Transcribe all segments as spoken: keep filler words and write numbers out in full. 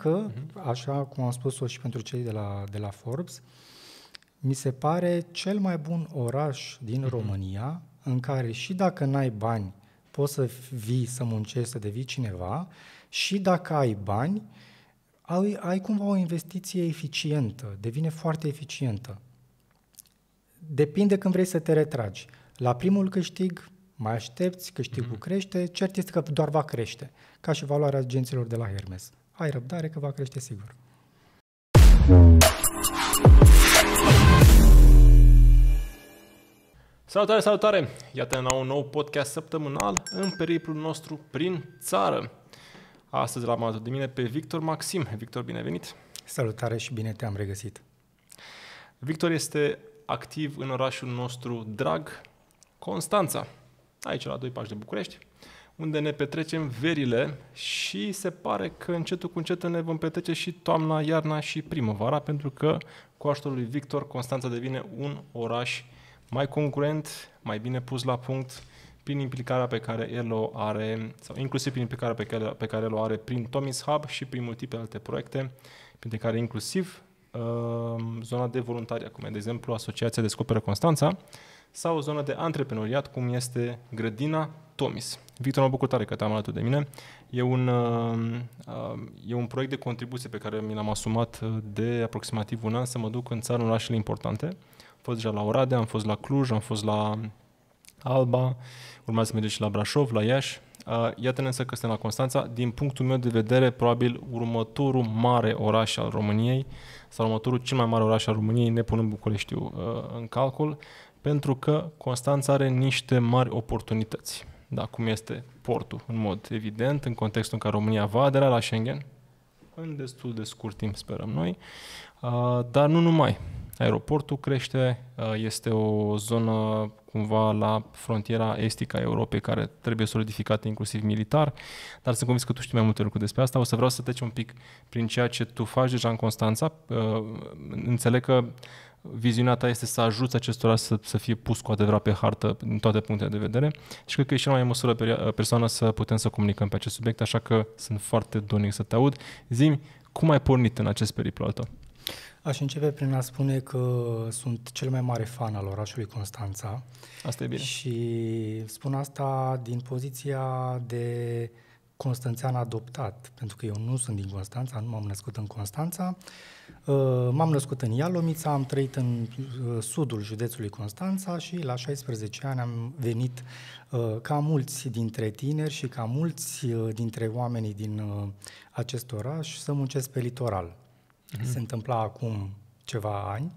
că, uh-huh. așa cum am spus-o și pentru cei de la, de la Forbes, mi se pare cel mai bun oraș din uh-huh. România, în care și dacă n-ai bani, poți să vii, să muncești, să devii cineva, și dacă ai bani, ai, ai cumva o investiție eficientă, devine foarte eficientă. Depinde când vrei să te retragi. La primul câștig, mai aștepți, câștigul mm-hmm. crește, cert este că doar va crește, ca și valoarea agenților de la Hermes. Ai răbdare că va crește sigur. Salutare, salutare! Iată la un nou podcast săptămânal în periplul nostru prin țară. Astăzi l-am adus de mine pe Victor Maxim. Victor, bine venit! Salutare și bine te-am regăsit! Victor este activ în orașul nostru drag, Constanța, aici la doi pași de București, unde ne petrecem verile și se pare că încetul cu încetul ne vom petrece și toamna, iarna și primăvara, pentru că cu ajutorul lui Victor, Constanța devine un oraș mai concurent, mai bine pus la punct, prin implicarea pe care el o are, sau inclusiv prin implicarea pe care, pe care el o are prin Tomis Hub și prin multiple alte proiecte, printre care inclusiv uh, zona de voluntariat, cum e, de exemplu, Asociația Descoperă Constanța, sau o zonă de antreprenoriat, cum este Grădina Tomis. Victor, mă bucur tare că te-am alături de mine. E un, uh, e un proiect de contribuție pe care mi l-am asumat de aproximativ un an, să mă duc în țară, în orașele importante. Am fost deja la Oradea, am fost la Cluj, am fost la Alba, urmează să mergem și la Brașov, la Iași. Uh, iată-ne însă că suntem la Constanța. Din punctul meu de vedere, probabil următorul mare oraș al României, sau următorul cel mai mare oraș al României, ne punând Bucureștiul uh, în calcul, pentru că Constanța are niște mari oportunități. Da, cum este portul, în mod evident, în contextul în care România va adera la Schengen, în destul de scurt timp, sperăm noi, uh, dar nu numai. Aeroportul crește, uh, este o zonă cumva la frontiera estică a Europei, care trebuie solidificată inclusiv militar, dar sunt convins că tu știi mai multe lucruri despre asta. O să vreau să trecem un pic prin ceea ce tu faci deja în Constanța. Uh, înțeleg că viziunea ta este să ajuți acest oraș să, să fie pus cu adevărat pe hartă din toate punctele de vedere și cred că e cea mai în măsură persoană să putem să comunicăm pe acest subiect, așa că sunt foarte dornic să te aud. Zi-mi, cum ai pornit în acest periplu al tău? Aș începe prin a spune că sunt cel mai mare fan al orașului Constanța. Asta e bine. Și spun asta din poziția de constanțean adoptat, pentru că eu nu sunt din Constanța, nu m-am născut în Constanța. M-am născut în Ialomița, am trăit în sudul județului Constanța și la șaisprezece ani am venit ca mulți dintre tineri și ca mulți dintre oamenii din acest oraș să muncesc pe litoral. Uh-huh. Se întâmpla acum ceva ani.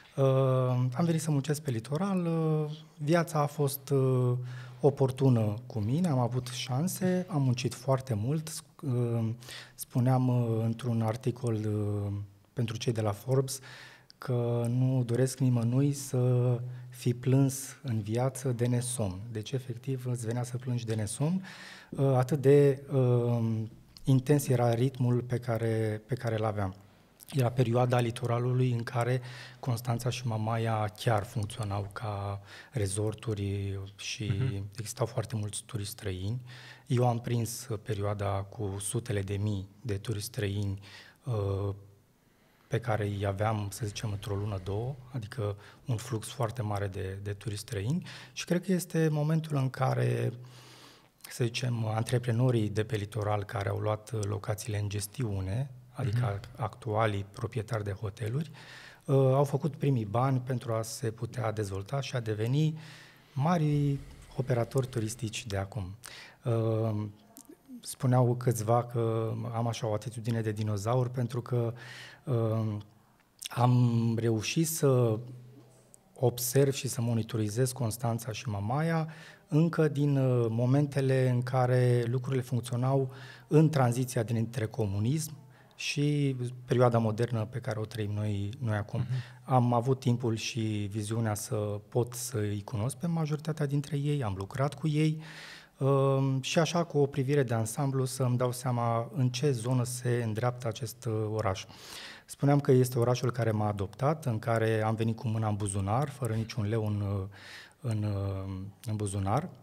Am venit să muncesc pe litoral, viața a fost oportună cu mine, am avut șanse, am muncit foarte mult. Spuneam într-un articol pentru cei de la Forbes că nu doresc nimănui să fi plâns în viață de nesomn. Deci, efectiv, îți venea să plângi de nesomn. Atât de uh, intens era ritmul pe care, pe care îl aveam. Era perioada litoralului în care Constanța și Mamaia chiar funcționau ca resorturi și uh-huh. existau foarte mulți turiști străini. Eu am prins perioada cu sutele de mii de turiști străini uh, pe care îi aveam, să zicem, într-o lună, două, adică un flux foarte mare de, de turiști străini și cred că este momentul în care, să zicem, antreprenorii de pe litoral care au luat locațiile în gestiune, adică mm-hmm. actualii proprietari de hoteluri, uh, au făcut primii bani pentru a se putea dezvolta și a deveni mari operatori turistici de acum. Uh, spuneau câțiva că am așa o atitudine de dinozaur pentru că uh, am reușit să observ și să monitorizez Constanța și Mamaia încă din uh, momentele în care lucrurile funcționau în tranziția dintre comunism și perioada modernă pe care o trăim noi, noi acum. Uh-huh. Am avut timpul și viziunea să pot să-i cunosc pe majoritatea dintre ei, am lucrat cu ei uh, și așa cu o privire de ansamblu să îmi dau seama în ce zonă se îndreaptă acest uh, oraș. Spuneam că este orașul care m-a adoptat, în care am venit cu mâna în buzunar, fără niciun leu în, în, în buzunar.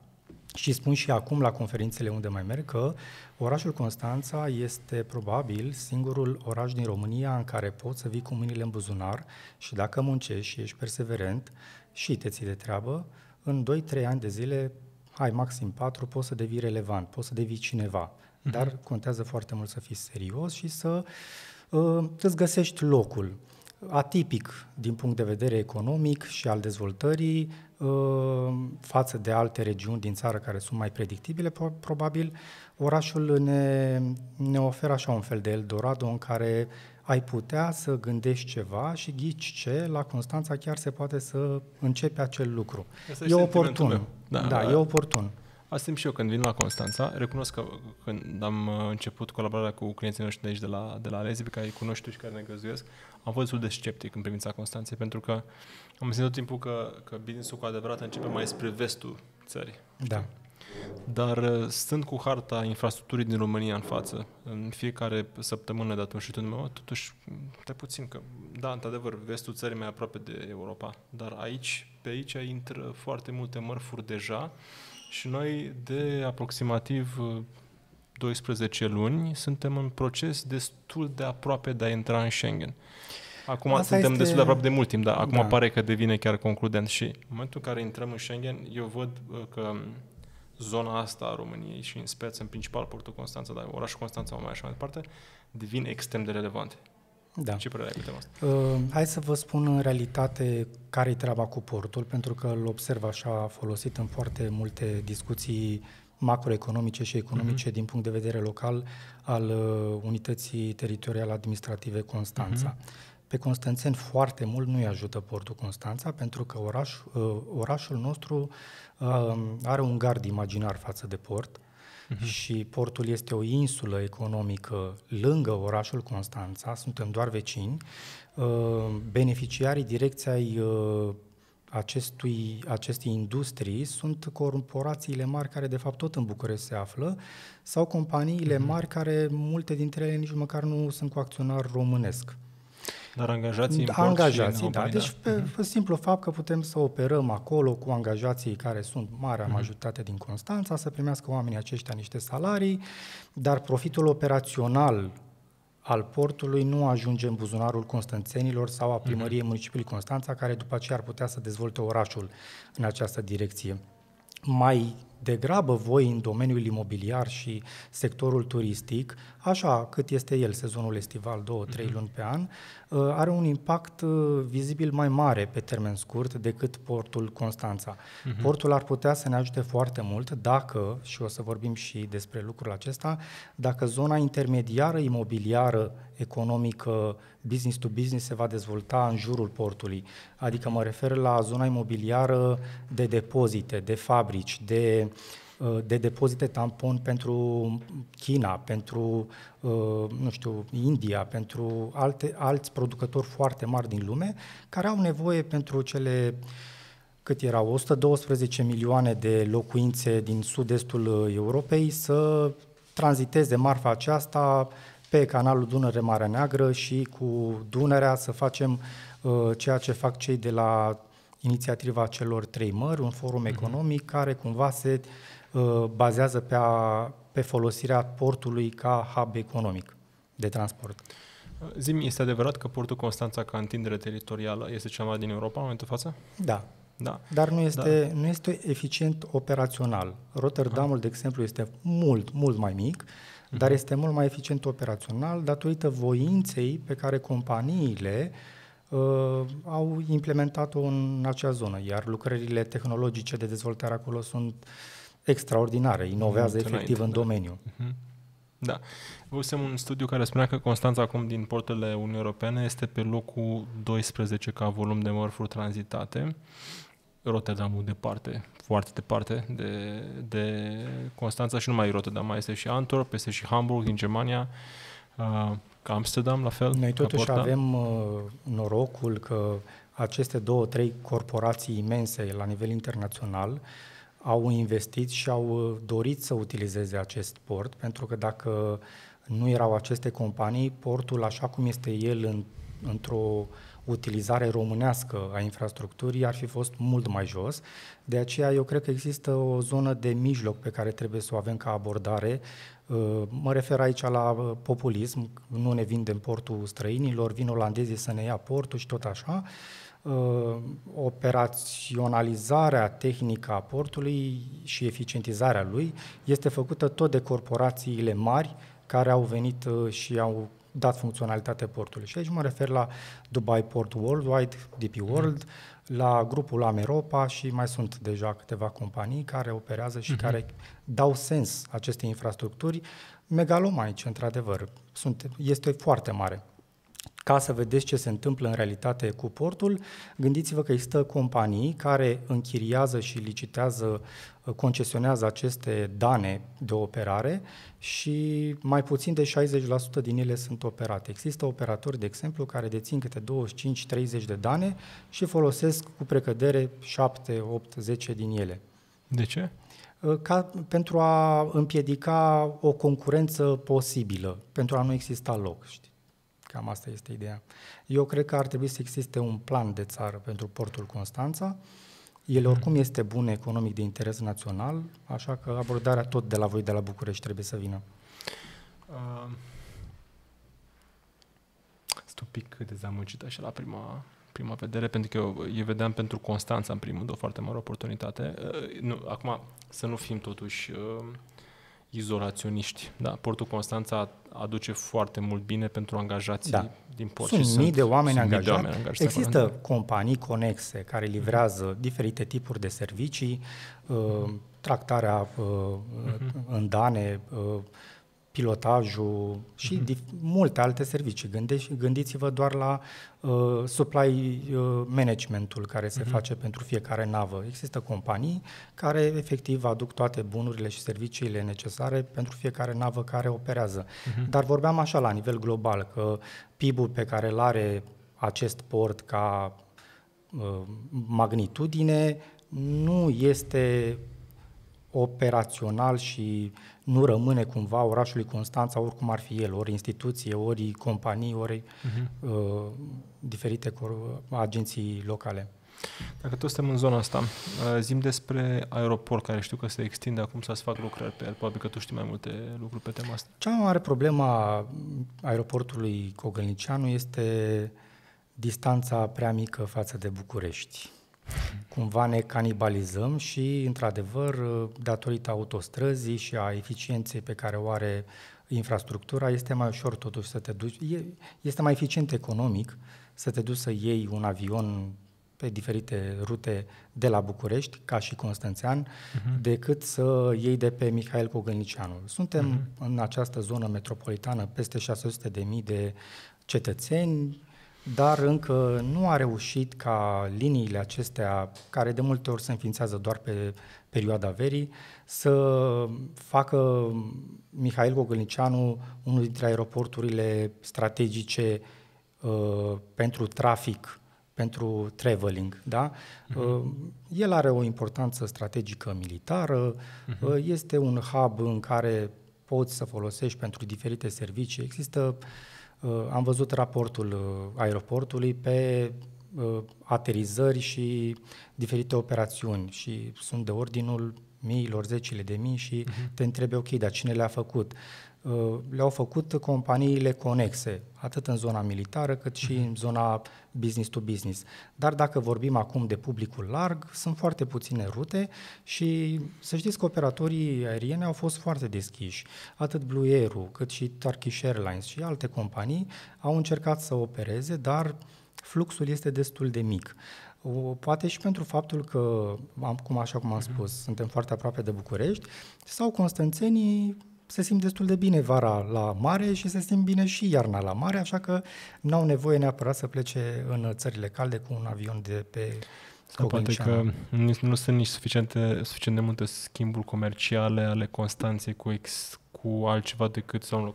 Și spun și acum la conferințele unde mai merg că orașul Constanța este probabil singurul oraș din România în care poți să vii cu mâinile în buzunar și dacă muncești și ești perseverent și te ții de treabă, în doi trei ani de zile, hai maxim patru, poți să devii relevant, poți să devii cineva. Uh-huh. Dar contează foarte mult să fii serios și să uh, îți găsești locul. Atipic din punct de vedere economic și al dezvoltării, față de alte regiuni din țară care sunt mai predictibile, probabil orașul ne, ne oferă așa un fel de Eldorado în care ai putea să gândești ceva și ghici ce, la Constanța chiar se poate să începe acel lucru. Asta e oportun. Da, da, e oportun. Asta simt și eu când vin la Constanța. Recunosc că când am început colaborarea cu clienții noștri de aici, de la, de la Alezi, pe care îi cunoști tu și care ne găzduiesc, am fost destul de sceptic în privința Constanței, pentru că am simțit tot timpul că, că business-ul cu adevărat începe mai spre vestul țării. Da. Dar stând cu harta infrastructurii din România în față, în fiecare săptămână de atunci și tot meu, totuși, stai puțin că, da, într-adevăr, vestul țării mai aproape de Europa, dar aici, pe aici intră foarte multe mărfuri deja și noi de aproximativ doisprezece luni suntem în proces destul de aproape de a intra în Schengen. Acum Asta suntem este... destul de aproape de mult timp, dar acum da. pare că devine chiar concludent și în momentul în care intrăm în Schengen, eu văd că zona asta a României și în speță, în principal portul Constanța, dar orașul Constanța mai așa mai departe, devin extrem de relevante. Da. Ce părere ai pe tema asta? Uh, hai să vă spun în realitate care-i treaba cu portul, pentru că îl observ așa folosit în foarte multe discuții macroeconomice și economice uh-huh. din punct de vedere local al uh, unității teritoriale administrative Constanța. Uh-huh. Pe constanțeni foarte mult nu-i ajută portul Constanța, pentru că oraș, uh, orașul nostru uh, are un gard imaginar față de port, uh-huh. și portul este o insulă economică lângă orașul Constanța, suntem doar vecini. Uh, beneficiarii direcți ai uh, acestui, acestei industrii sunt corporațiile mari care de fapt tot în București se află sau companiile uh-huh. mari care multe dintre ele nici măcar nu sunt cu acționar românesc. Dar angajații import Angajații, și da. Deci pe, pe simplu fapt că putem să operăm acolo cu angajații care sunt marea uh-huh. majoritate din Constanța, să primească oamenii aceștia niște salarii, dar profitul operațional al portului nu ajunge în buzunarul constanțenilor sau a primăriei uh-huh. municipiului Constanța, care după aceea ar putea să dezvolte orașul în această direcție. Mai degrabă voi în domeniul imobiliar și sectorul turistic, așa cât este el, sezonul estival, două, trei uh-huh. luni pe an, are un impact vizibil mai mare pe termen scurt decât portul Constanța. Uh-huh. Portul ar putea să ne ajute foarte mult dacă, și o să vorbim și despre lucrul acesta, dacă zona intermediară imobiliară, economică, business to business se va dezvolta în jurul portului. Adică mă refer la zona imobiliară de depozite, de fabrici, de, de depozite tampon pentru China, pentru, nu știu, India, pentru alte, alți producători foarte mari din lume, care au nevoie pentru cele, cât erau, o sută douăsprezece milioane de locuințe din sud-estul Europei să tranziteze marfa aceasta pe canalul Dunăre-Marea Neagră și cu Dunărea să facem uh, ceea ce fac cei de la inițiativa celor trei mări, un forum uh-huh. economic care cumva se uh, bazează pe, a, pe folosirea portului ca hub economic de transport. Zi-mi, este adevărat că portul Constanța ca întindere teritorială este cea mai din Europa în momentul față? Da. Da. Dar nu este, da. nu este eficient operațional. Rotterdamul, de exemplu, este mult, mult mai mic, uh-huh. dar este mult mai eficient operațional datorită voinței pe care companiile uh, au implementat-o în acea zonă, iar lucrările tehnologice de dezvoltare acolo sunt extraordinare, inovează mult efectiv înainte, în da. domeniu. Uh-huh. Da. Văzusem un studiu care spunea că Constanța acum din porturile Uniunii Europene este pe locul doisprezece ca volum de mărfuri tranzitate. Rotterdamul departe, foarte departe de, de Constanța și nu numai Rotterdam, mai este și Antwerp, este și Hamburg din Germania, uh, Amsterdam la fel. Noi totuși avem uh, norocul că aceste două, trei corporații imense la nivel internațional au investit și au dorit să utilizeze acest port, pentru că dacă nu erau aceste companii, portul așa cum este el în într-o utilizare românească a infrastructurii ar fi fost mult mai jos. De aceea eu cred că există o zonă de mijloc pe care trebuie să o avem ca abordare. Mă refer aici la populism, nu ne vindem portul străinilor, vin olandezii să ne ia portul și tot așa. Operaționalizarea tehnică a portului și eficientizarea lui este făcută tot de corporațiile mari care au venit și au dat funcționalitate portului. Și aici mă refer la Dubai Port Worldwide, D P World, la grupul Ameropa și mai sunt deja câteva companii care operează și uh-huh. care dau sens acestei infrastructuri megalomanice, într-adevăr. Sunt, este foarte mare. Ca să vedeți ce se întâmplă în realitate cu portul, gândiți-vă că există companii care închiriază și licitează, concesionează aceste dane de operare și mai puțin de șaizeci la sută din ele sunt operate. Există operatori, de exemplu, care dețin câte douăzeci și cinci treizeci de dane și folosesc cu precădere șapte, opt, zece din ele. De ce? Ca, pentru a împiedica o concurență posibilă, pentru a nu exista loc, știi? Cam asta este ideea. Eu cred că ar trebui să existe un plan de țară pentru portul Constanța. El oricum este bun economic de interes național, așa că abordarea tot de la voi, de la București, trebuie să vină. Uh, sunt un pic dezamăgit așa la prima, prima vedere, pentru că eu, eu vedeam pentru Constanța, în primul rând, o foarte mare oportunitate. Uh, nu, acum, să nu fim totuși uh, izolaționiști. Da, portul Constanța aduce foarte mult bine pentru angajații da. din port. Sunt și mii sunt, de oameni sunt angajați. De oameni angajați. Există acolo. companii conexe care livrează uh-huh. diferite tipuri de servicii, uh, tractarea uh, uh-huh. în dane, uh, pilotajul și uh-huh. dif- multe alte servicii. Gândești, gândiți-vă doar la uh, supply uh, managementul care se uh-huh. face pentru fiecare navă. Există companii care efectiv aduc toate bunurile și serviciile necesare pentru fiecare navă care operează. Uh-huh. Dar vorbeam așa la nivel global, că P I B-ul pe care îl are acest port ca uh, magnitudine nu este operațional și nu rămâne cumva orașului Constanța, oricum ar fi el, ori instituție, ori companii, ori uh-huh. uh, diferite cor- agenții locale. Dacă tot suntem în zona asta, uh, zi despre aeroport, care știu că se extinde acum să-ți fac lucrări pe el. Probabil că tu știi mai multe lucruri pe tema asta. Cea mai mare problemă a aeroportului Cogălnicianu este distanța prea mică față de București. Cumva ne canibalizăm și, într-adevăr, datorită autostrăzii și a eficienței pe care o are infrastructura, este mai ușor totuși să te duci, este mai eficient economic să te duci să iei un avion pe diferite rute de la București, ca și constanțean, uh-huh. decât să iei de pe Mihail Cogălnicianu. Suntem uh-huh. în această zonă metropolitană peste șase sute de mii de cetățeni, dar încă nu a reușit ca liniile acestea, care de multe ori se înființează doar pe perioada verii, să facă Mihail Cogălnicianu unul dintre aeroporturile strategice uh, pentru trafic, pentru traveling. Da? Uh-huh. Uh, el are o importanță strategică militară, uh-huh. uh, este un hub în care poți să folosești pentru diferite servicii. Există Uh, am văzut raportul uh, aeroportului pe uh, aterizări și diferite operațiuni și sunt de ordinul miilor, zecile de mii și uh-huh. te întrebi, ok, dar cine le-a făcut? Uh, le-au făcut companiile conexe, atât în zona militară cât și uh-huh. în zona business to business. Dar dacă vorbim acum de publicul larg, sunt foarte puține rute și să știți că operatorii aerieni au fost foarte deschiși. Atât Blue Air-ul, cât și Turkish Airlines și alte companii au încercat să opereze, dar fluxul este destul de mic. O, poate și pentru faptul că, cum, așa cum am spus, uh-huh. suntem foarte aproape de București, sau constanțenii se simt destul de bine vara la mare și se simt bine și iarna la mare, așa că n-au nevoie neapărat să plece în țările calde cu un avion de pe Cogălnicianu. Poate că nu, nu sunt nici suficiente, suficient de multe schimburi comerciale ale Constanței cu, ex, cu altceva decât, sau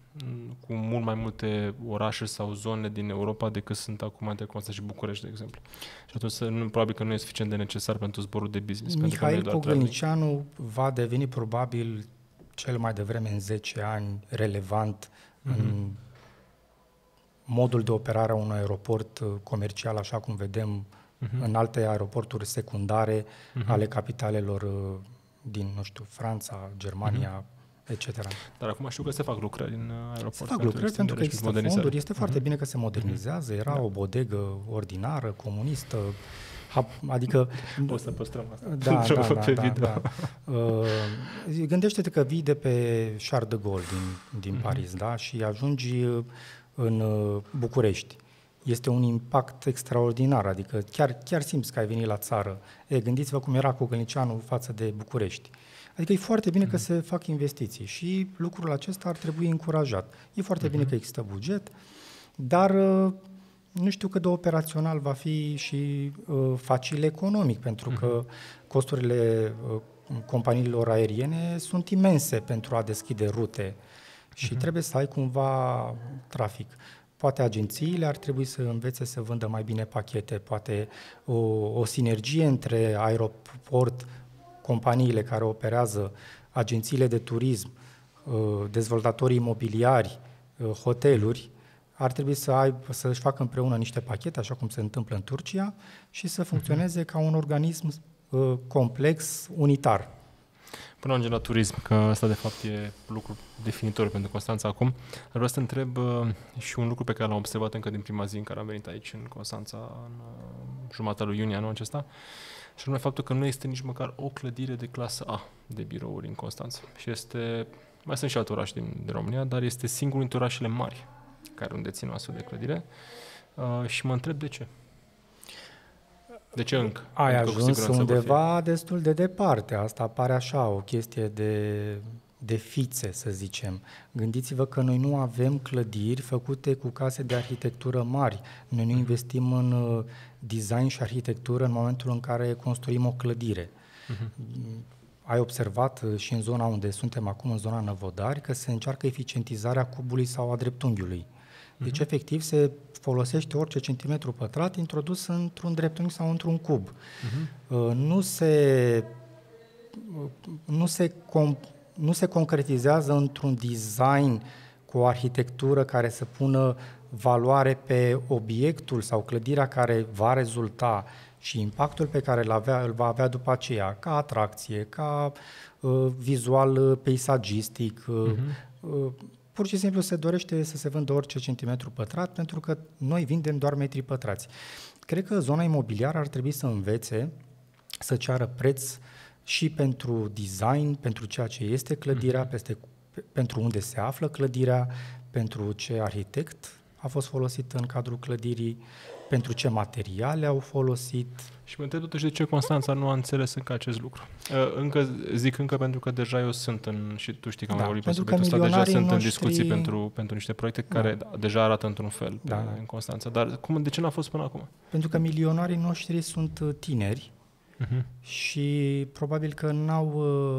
cu mult mai multe orașe sau zone din Europa decât sunt acum între Constanța și București, de exemplu. Și atunci nu, probabil că nu e suficient de necesar pentru zborul de business. Mihail Cogălnicianu va deveni probabil cel mai devreme în zece ani relevant mm-hmm. în modul de operare a unui aeroport comercial, așa cum vedem uh-huh. în alte aeroporturi secundare uh-huh. ale capitalelor din, nu știu, Franța, Germania, uh-huh. et cetera. Dar acum știu că se fac lucrări în aeroport. Se fac lucrări pentru că există fonduri. Este uh-huh. foarte bine că se modernizează. Era da. o bodegă ordinară, comunistă, adică... O să păstrăm asta. Da, da, da, da, da. Uh, gândește-te că vii de pe Charles de Gaulle din, din uh-huh. Paris, da? Și ajungi în București. Este un impact extraordinar, adică chiar, chiar simți că ai venit la țară. E, gândiți-vă cum era Cogălnicianu față de București. Adică e foarte bine uh-huh. că se fac investiții și lucrul acesta ar trebui încurajat. E foarte uh-huh. bine că există buget, dar nu știu cât de operațional va fi și uh, facil economic, pentru uh-huh. că costurile uh, companiilor aeriene sunt imense pentru a deschide rute și uh-huh. trebuie să ai cumva trafic. Poate agențiile ar trebui să învețe să vândă mai bine pachete, poate o, o sinergie între aeroport, companiile care operează, agențiile de turism, dezvoltatorii imobiliari, hoteluri, ar trebui să aibă, să-și facă împreună niște pachete, așa cum se întâmplă în Turcia, și să funcționeze uh-huh. ca un organism complex, unitar. Până ajungem la turism, că asta de fapt e lucru definitor pentru Constanța acum, ar vrea să te întreb uh, și un lucru pe care l-am observat încă din prima zi în care am venit aici în Constanța, în uh, jumătatea lui iunie anul acesta, și anume faptul că nu este nici măcar o clădire de clasă A de birouri în Constanța. Și este, mai sunt și alte orașe din, din România, dar este singurul dintre orașele mari care unde țin o astfel de clădire uh, și mă întreb de ce. De ce încă? Ai ajuns undeva destul de departe. Asta pare așa, o chestie de, de fițe, să zicem. Gândiți-vă că noi nu avem clădiri făcute cu case de arhitectură mari. Noi nu investim în design și arhitectură în momentul în care construim o clădire. Uh-huh. Ai observat și în zona unde suntem acum, în zona Năvodari, că se încearcă eficientizarea cubului sau a dreptunghiului. Deci, uh-huh. efectiv, se folosește orice centimetru pătrat introdus într-un dreptunghi sau într-un cub. Uh-huh. Uh, nu se, uh, nu se, com- nu se concretizează într-un design cu o arhitectură care să pună valoare pe obiectul sau clădirea care va rezulta și impactul pe care îl, avea, îl va avea după aceea, ca atracție, ca uh, vizual peisagistic, uh, uh-huh. uh, pur și simplu se dorește să se vândă orice centimetru pătrat, pentru că noi vindem doar metri pătrați. Cred că zona imobiliară ar trebui să învețe să ceară preț și pentru design, pentru ceea ce este clădirea, peste, pentru unde se află clădirea, pentru ce arhitect a fost folosit în cadrul clădirii, pentru ce materiale au folosit. Și mă întreb totuși de ce Constanța nu a înțeles încă acest lucru. Încă, zic încă pentru că deja eu sunt în, și tu știi că am da, vorbit pe subiectul ăsta, deja sunt noștri... în discuții pentru, pentru niște proiecte da. care deja arată într-un fel da, pe, în Constanța. Dar cum, de ce n-a fost până acum? Pentru că milionarii noștri sunt tineri uh-huh. și probabil că n-au,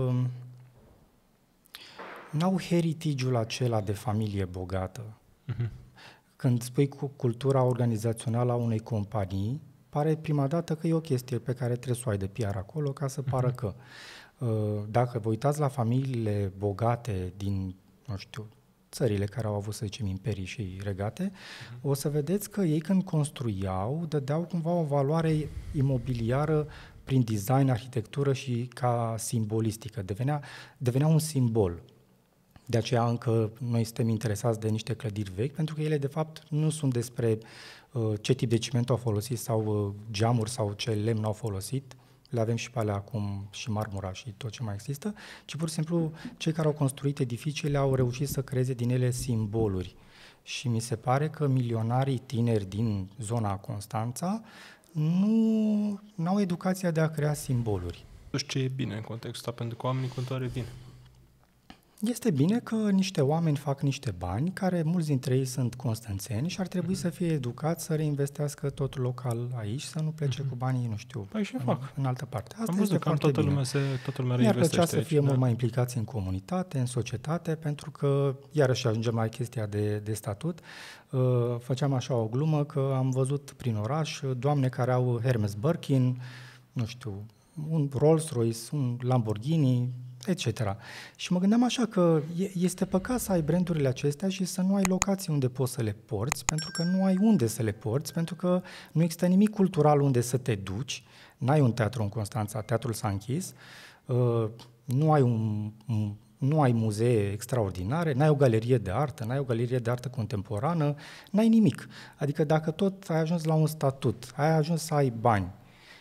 n-au heritage-ul acela de familie bogată. Uh-huh. Când spui cu cultura organizațională a unei companii, pare prima dată că e o chestie pe care trebuie să o ai de P R acolo ca să pară că. Dacă vă uitați la familiile bogate din, nu știu, țările care au avut, să zicem, imperii și regate, uh-huh. o să vedeți că ei când construiau, dădeau cumva o valoare imobiliară prin design, arhitectură și ca simbolistică. Devenea, devenea un simbol. De aceea încă noi suntem interesați de niște clădiri vechi, pentru că ele de fapt nu sunt despre uh, ce tip de ciment au folosit sau uh, geamuri sau ce lemn au folosit, le avem și pe alea acum și marmura și tot ce mai există, ci pur și simplu cei care au construit edificiile au reușit să creeze din ele simboluri. Și mi se pare că milionarii tineri din zona Constanța nu au educația de a crea simboluri. Nu știu ce e bine în contextul ăsta, pentru că oamenii continuare vin. Este bine că niște oameni fac niște bani, care mulți dintre ei sunt constanțeni și ar trebui mm-hmm. să fie educați să reinvestească totul local aici, să nu plece mm-hmm. cu banii, nu știu, păi și în, fac. în altă parte. Asta Am văzut că toată lumea, se, toată lumea reinvestește Mi-ar plăcea să fie aici, mult da? mai implicați în comunitate, în societate, pentru că, iarăși ajungem la chestia de, de statut, uh, făceam așa o glumă că am văzut prin oraș doamne care au Hermes Birkin, nu știu, un Rolls-Royce, un Lamborghini, et cetera. Și mă gândeam așa că este păcat să ai brandurile acestea și să nu ai locații unde poți să le porți, pentru că nu ai unde să le porți, pentru că nu există nimic cultural unde să te duci. N-ai un teatru în Constanța, teatrul s-a închis, uh, nu ai un, un nu ai muzee extraordinare, n-ai o galerie de artă, n-ai o galerie de artă contemporană, n-ai nimic. Adică dacă tot ai ajuns la un statut, ai ajuns să ai bani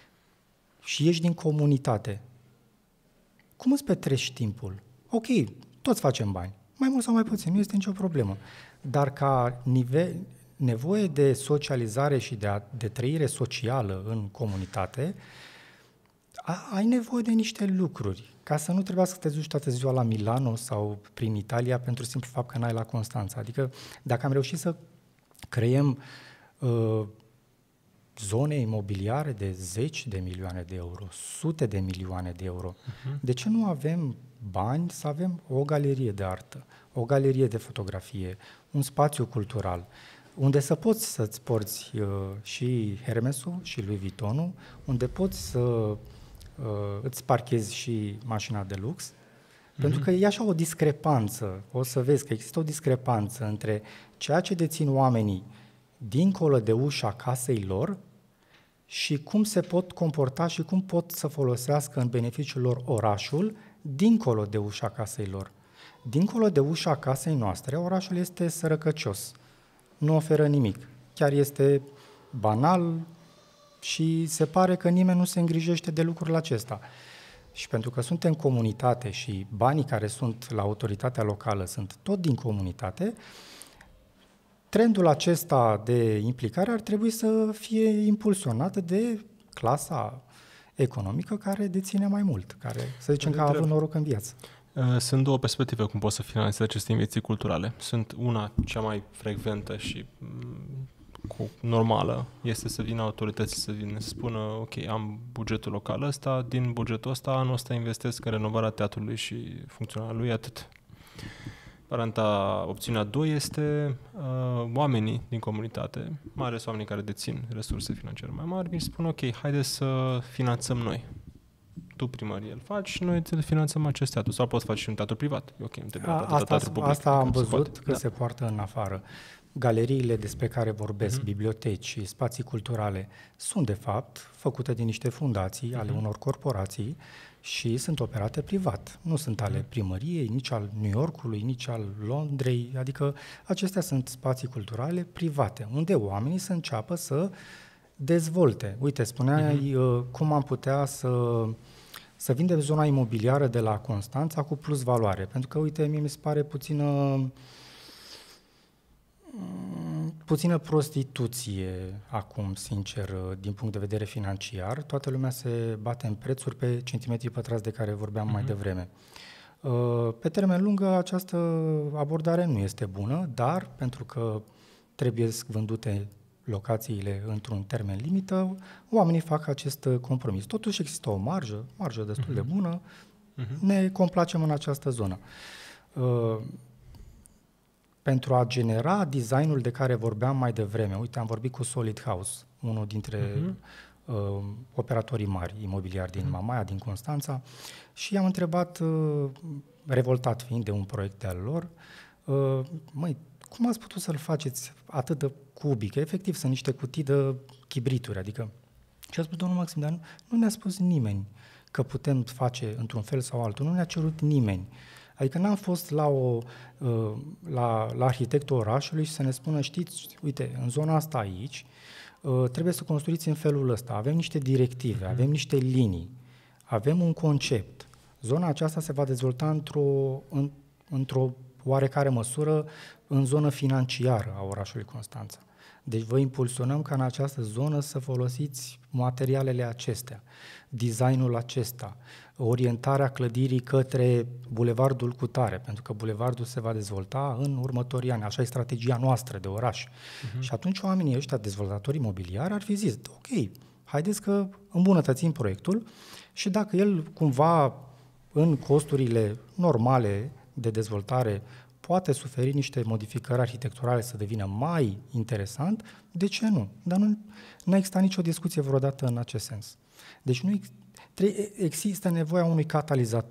și ești din comunitate, cum îți petreci timpul? Ok, toți facem bani, mai mult sau mai puțin, nu este nicio problemă. Dar ca nivel, nevoie de socializare și de, a, de trăire socială în comunitate, a, ai nevoie de niște lucruri, ca să nu trebuiască să te duci toată ziua la Milano sau prin Italia pentru simplu fapt că n-ai la Constanța. Adică dacă am reușit să creăm uh, zone imobiliare de zeci de milioane de euro, sute de milioane de euro, uh-huh. de ce nu avem bani să avem o galerie de artă, o galerie de fotografie, un spațiu cultural, unde să poți să-ți porți uh, și Hermesul și Louis Vuittonul, unde poți să uh, îți parchezi și mașina de lux, mm-hmm. pentru că e așa o discrepanță, o să vezi că există o discrepanță între ceea ce dețin oamenii dincolo de ușa casei lor și cum se pot comporta și cum pot să folosească în beneficiul lor orașul dincolo de ușa casei lor. Dincolo de ușa casei noastre, orașul este sărăcăcios, nu oferă nimic, chiar este banal și se pare că nimeni nu se îngrijește de lucrul acesta. Și pentru că suntem comunitate și banii care sunt la autoritatea locală sunt tot din comunitate, trendul acesta de implicare ar trebui să fie impulsionat de clasa economică care deține mai mult, care, să zicem, că a avut noroc în viață. Sunt două perspective cum poți să finanțezi aceste investiții culturale. Sunt una, cea mai frecventă și cu normală, este să vină autorității să vină să spună ok, am bugetul local ăsta, din bugetul ăsta anul ăsta investesc în renovarea teatrului și funcționarea lui, atât. Varianta, opțiunea doi este uh, oamenii din comunitate, mai ales oamenii care dețin resurse financiare mai mari, vin și spun ok, haide să finanțăm noi. Tu primărie îl faci și noi îți finanțăm acest teatru. Sau poți face și un teatru privat. Ok, nu trebuie A, asta, teatru public. Asta am văzut că da. se poartă în afară. Galeriile despre care vorbesc, uh-huh. biblioteci, spații culturale, sunt de fapt făcute din niște fundații uh-huh. ale unor corporații și sunt operate privat. Nu sunt ale primăriei, nici al New Yorkului, nici al Londrei, adică acestea sunt spații culturale private, unde oamenii să înceapă să dezvolte. Uite, spuneai uh-huh. cum am putea să, să vindem zona imobiliară de la Constanța cu plus valoare, pentru că, uite, mie mi se pare puțină puțină prostituție acum, sincer, din punct de vedere financiar. Toată lumea se bate în prețuri pe centimetri pătrați de care vorbeam uh-huh. mai devreme. Pe termen lung, această abordare nu este bună, dar pentru că trebuie vândute locațiile într-un termen limită, oamenii fac acest compromis. Totuși există o marjă, marjă destul uh-huh. de bună, uh-huh. ne complacem în această zonă. Pentru a genera designul de care vorbeam mai devreme, uite, am vorbit cu Solid House, unul dintre uh-huh. uh, operatorii mari imobiliari din uh-huh. Mamaia, din Constanța, și i-am întrebat, uh, revoltat fiind de un proiect de al lor, uh, măi, cum ați putut să-l faceți atât de cubic? Efectiv, sunt niște cutii de chibrituri, adică... Și a spus, domnul Maxim, dar nu, nu ne-a spus nimeni că putem face într-un fel sau altul, nu ne-a cerut nimeni. Adică n-am fost la, o, la, la arhitectul orașului și să ne spună, știți, uite, în zona asta aici trebuie să construiți în felul ăsta, avem niște directive, mm-hmm. avem niște linii, avem un concept. Zona aceasta se va dezvolta într-o, în, într-o oarecare măsură în zonă financiară a orașului Constanța. Deci vă impulsionăm ca în această zonă să folosiți materialele acestea, designul acesta, orientarea clădirii către bulevardul cutare, pentru că bulevardul se va dezvolta în următorii ani. Așa e strategia noastră de oraș. Uh-huh. Și atunci oamenii ăștia, dezvoltatorii imobiliari, ar fi zis, ok, haideți că îmbunătățim proiectul și dacă el cumva în costurile normale de dezvoltare poate suferi niște modificări arhitecturale să devină mai interesant, de ce nu? Dar nu, nu există nicio discuție vreodată în acest sens. Deci nu există nevoia unui catalizator,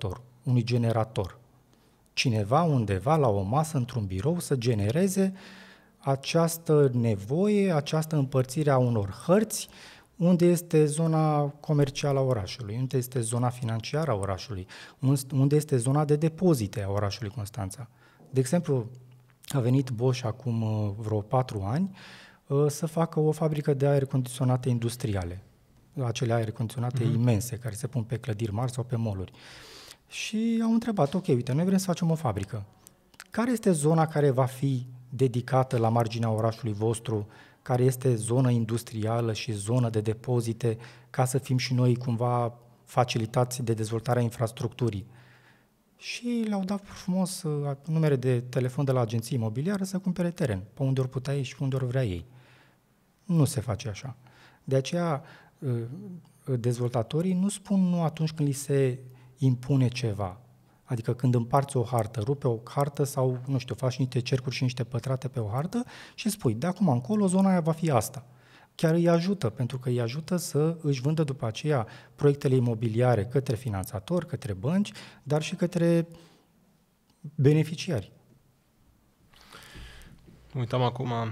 unui generator. Cineva undeva la o masă într-un birou să genereze această nevoie, această împărțire a unor hărți, unde este zona comercială a orașului, unde este zona financiară a orașului, unde este zona de depozite a orașului Constanța. De exemplu, a venit Bosch acum vreo patru ani să facă o fabrică de aer condiționate industriale, acele aer condiționate mm-hmm. imense care se pun pe clădiri mari sau pe mall-uri. Și au întrebat, ok, uite, noi vrem să facem o fabrică. Care este zona care va fi dedicată la marginea orașului vostru, care este zonă industrială și zonă de depozite, ca să fim și noi cumva facilitați de dezvoltarea infrastructurii? Și le-au dat frumos uh, numere de telefon de la agenție imobiliară să cumpere teren, pe unde ori putea ei și unde ori vrea ei. Nu se face așa. De aceea, uh, dezvoltatorii nu spun nu atunci când li se impune ceva. Adică când împarți o hartă, rupe o hartă sau, nu știu, faci niște cercuri și niște pătrate pe o hartă și spui, de acum încolo zona aia va fi asta. Chiar îi ajută, pentru că îi ajută să își vândă după aceea proiectele imobiliare către finanțatori, către bănci, dar și către beneficiari. Uitam acum um,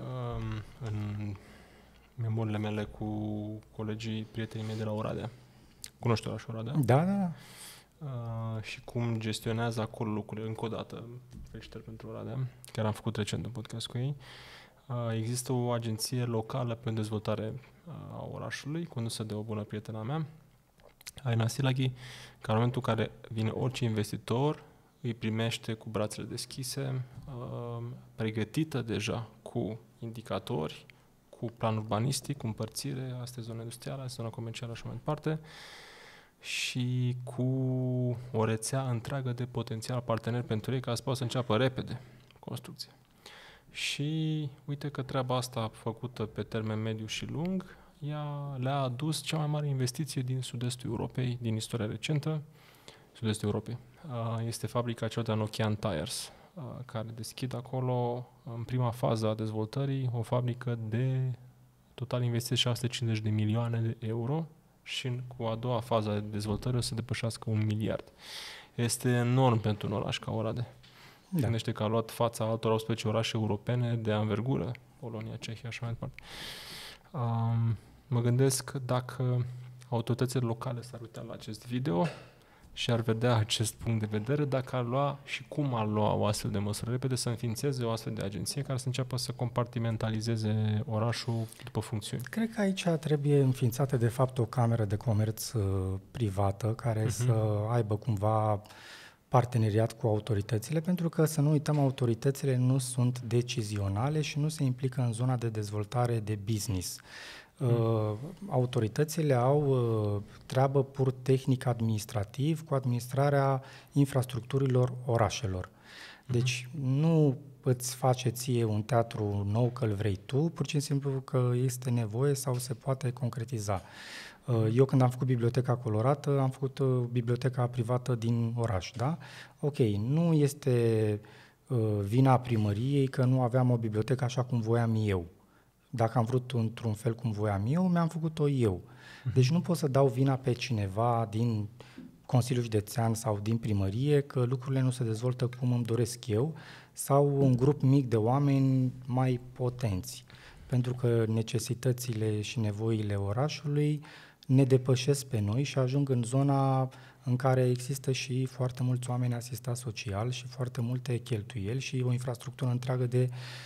în memoriile mele cu colegii, prietenii mei de la Oradea. Cunoști orașul Oradea? Da, da, da. Uh, și cum gestionează acolo lucrurile. Încă o dată, felicitări pentru Oradea. Chiar am făcut recent un podcast cu ei. Uh, există o agenție locală pentru dezvoltare uh, a orașului, condusă de o bună prietena mea, Aina Silaghi, că în momentul în care vine orice investitor, îi primește cu brațele deschise, uh, pregătită deja cu indicatori, cu plan urbanistic, cu împărțire, asta e zona industrială, asta e zona comercială și mai departe, și cu o rețea întreagă de potențial parteneri pentru ei ca să poată să înceapă repede construcția. Și uite că treaba asta făcută pe termen mediu și lung, ea le-a adus cea mai mare investiție din sud-estul Europei, din istoria recentă, sud-estul Europei. Este fabrica celor de Nokian Tires, care deschid acolo, în prima fază a dezvoltării, o fabrică de total investiție șase sute cincizeci de milioane de euro și în, cu a doua fază de dezvoltare o să depășească un miliard. Este enorm pentru un oraș ca Oradea. Da. Gândește că a luat fața altor optsprezece orașe europene de anvergură, Polonia, Cehia și mai departe. Um, mă gândesc dacă autoritățile locale s-ar uita la acest video și ar vedea acest punct de vedere, dacă ar lua și cum ar lua o astfel de măsură repede, să înființeze o astfel de agenție care să înceapă să compartimentalizeze orașul după funcțiuni. Cred că aici trebuie înființată de fapt o cameră de comerț uh, privată care uh-huh. să aibă cumva parteneriat cu autoritățile, pentru că, să nu uităm, autoritățile nu sunt decizionale și nu se implică în zona de dezvoltare de business. Uh, autoritățile au uh, treabă pur tehnic-administrativ cu administrarea infrastructurilor orașelor. Deci uh-huh. nu îți face ție un teatru nou că îl vrei tu, pur și simplu că este nevoie sau se poate concretiza. Uh, eu când am făcut Biblioteca Colorată, am făcut uh, biblioteca privată din oraș, da? Ok, nu este uh, vina primăriei că nu aveam o bibliotecă așa cum voiam eu. Dacă am vrut într-un fel cum voiam eu, mi-am făcut-o eu. Deci nu pot să dau vina pe cineva din Consiliul Județean sau din primărie că lucrurile nu se dezvoltă cum îmi doresc eu sau un grup mic de oameni mai potenți. Pentru că necesitățile și nevoile orașului ne depășesc pe noi și ajung în zona în care există și foarte mulți oameni asistați social și foarte multe cheltuieli și o infrastructură întreagă de,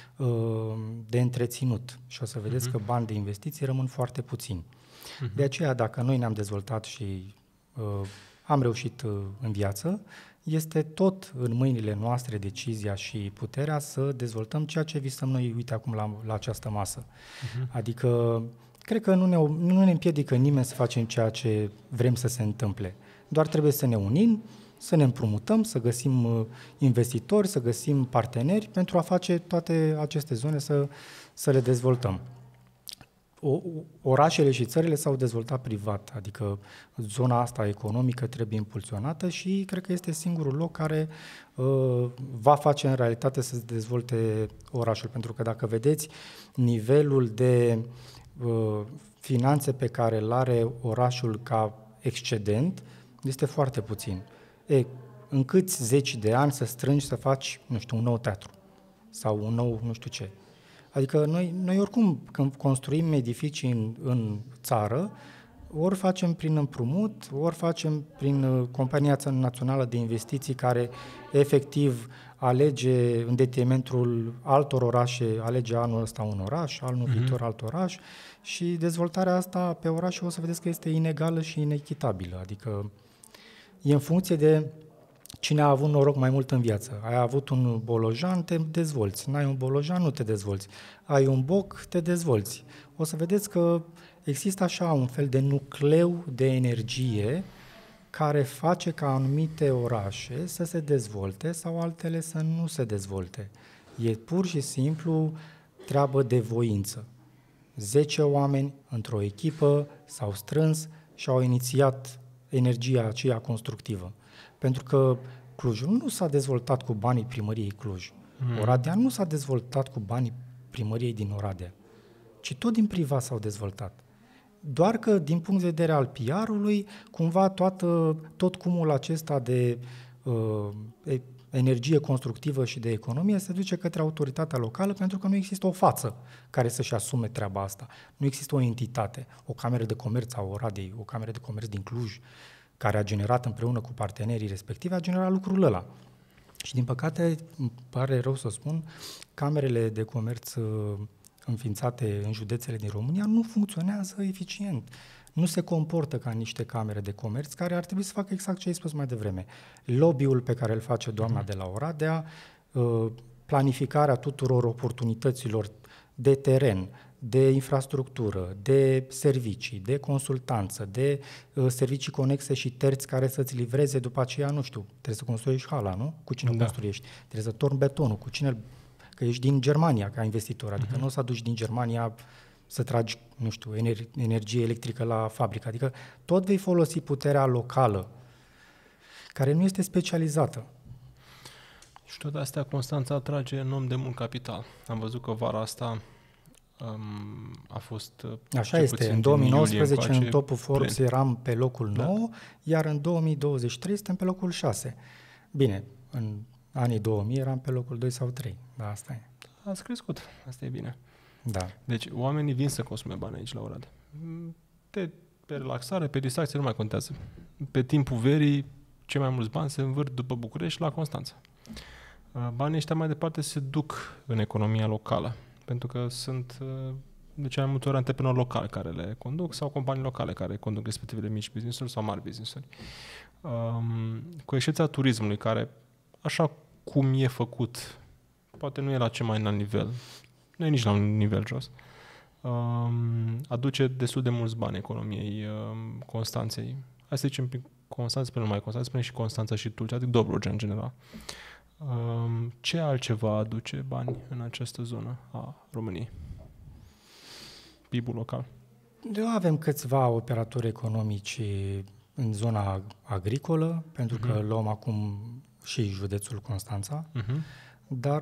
de întreținut. Și o să vedeți uh-huh. că bani de investiții rămân foarte puțini. Uh-huh. De aceea, dacă noi ne-am dezvoltat și uh, am reușit uh, în viață, este tot în mâinile noastre decizia și puterea să dezvoltăm ceea ce visăm noi, uite acum la, la această masă. Uh-huh. Adică, cred că nu ne, nu ne împiedică nimeni să facem ceea ce vrem să se întâmple. Doar trebuie să ne unim, să ne împrumutăm, să găsim uh, investitori, să găsim parteneri pentru a face toate aceste zone să, să le dezvoltăm. O, orașele și țările s-au dezvoltat privat, adică zona asta economică trebuie impulsionată și cred că este singurul loc care uh, va face în realitate să se dezvolte orașul, pentru că dacă vedeți nivelul de uh, finanțe pe care îl are orașul ca excedent, este foarte puțin. E, în câți zeci de ani să strângi să faci, nu știu, un nou teatru sau un nou nu știu ce. Adică noi, noi oricum când construim edificii în, în țară, ori facem prin împrumut, ori facem prin uh, Compania Națională de Investiții care efectiv alege în detrimentul altor orașe, alege anul ăsta un oraș, anul mm-hmm. viitor alt oraș și dezvoltarea asta pe orașe o să vedeți că este inegală și inechitabilă. Adică e în funcție de cine a avut noroc mai mult în viață. Ai avut un bolojan, te dezvolți. N-ai un bolojan, nu te dezvolți. Ai un boc, te dezvolți. O să vedeți că există așa un fel de nucleu de energie care face ca anumite orașe să se dezvolte sau altele să nu se dezvolte. E pur și simplu treabă de voință. Zece oameni într-o echipă s-au strâns și au inițiat energia aceea constructivă. Pentru că Clujul nu s-a dezvoltat cu banii primăriei Cluj. Mm. Oradea nu s-a dezvoltat cu banii primăriei din Oradea, ci tot din privat s-au dezvoltat. Doar că, din punct de vedere al P R-ului, cumva toată, tot cumul acesta de uh, energie constructivă și de economie se duce către autoritatea locală pentru că nu există o față care să-și asume treaba asta. Nu există o entitate, o cameră de comerț a Oradei, o cameră de comerț din Cluj, care a generat împreună cu partenerii respectivi, a generat lucrul ăla. Și din păcate, îmi pare rău să spun, camerele de comerț uh, înființate în județele din România nu funcționează eficient. Nu se comportă ca niște camere de comerț care ar trebui să facă exact ce ai spus mai devreme. Lobby-ul pe care îl face doamna de la Oradea, uh, planificarea tuturor oportunităților de teren, de infrastructură, de servicii, de consultanță, de uh, servicii conexe și terți care să-ți livreze după aceea, nu știu, trebuie să construiești hala, nu? Cu cine da. construiești? Trebuie să torni betonul, cu cine, că ești din Germania ca investitor, adică uh-huh. nu o să aduci din Germania să tragi, nu știu, ener- energie electrică la fabrică, adică tot vei folosi puterea locală, care nu este specializată. Și tot astea Constanța atrage enorm de mult capital. Am văzut că vara asta Um, a fost așa este, în două mii nouăsprezece în topul Forbes plen. eram pe locul nouă, da. iar în două mii douăzeci și trei suntem pe locul șase. Bine, în anii două mii eram pe locul doi sau trei, da, asta e. Ați crescut, asta e bine. Da. Deci oamenii vin să consume bani aici la Oradea. Pe, pe relaxare, pe distracție nu mai contează. Pe timpul verii, cei mai mulți bani se învârt după București la Constanța. Banii ăștia mai departe se duc în economia locală. Pentru că sunt de cele mai multe ori antreprenori locali care le conduc sau companii locale care conduc respectivele mici business-uri sau mari business-uri. Um, cu excepția turismului, care, așa cum e făcut, poate nu e la cel mai înalt nivel, nu e nici la un nivel jos, um, aduce destul de mulți bani economiei um, Constanței. Hai să zicem Constanța, pe numai Constanța, spune și Constanța și Tulcea, adică Dobrogea în general. Um, ce altceva aduce bani în această zonă a României? P I B-ul local? Avem câțiva operatori economici în zona agricolă, pentru uh-huh. că luăm acum și județul Constanța, uh-huh. dar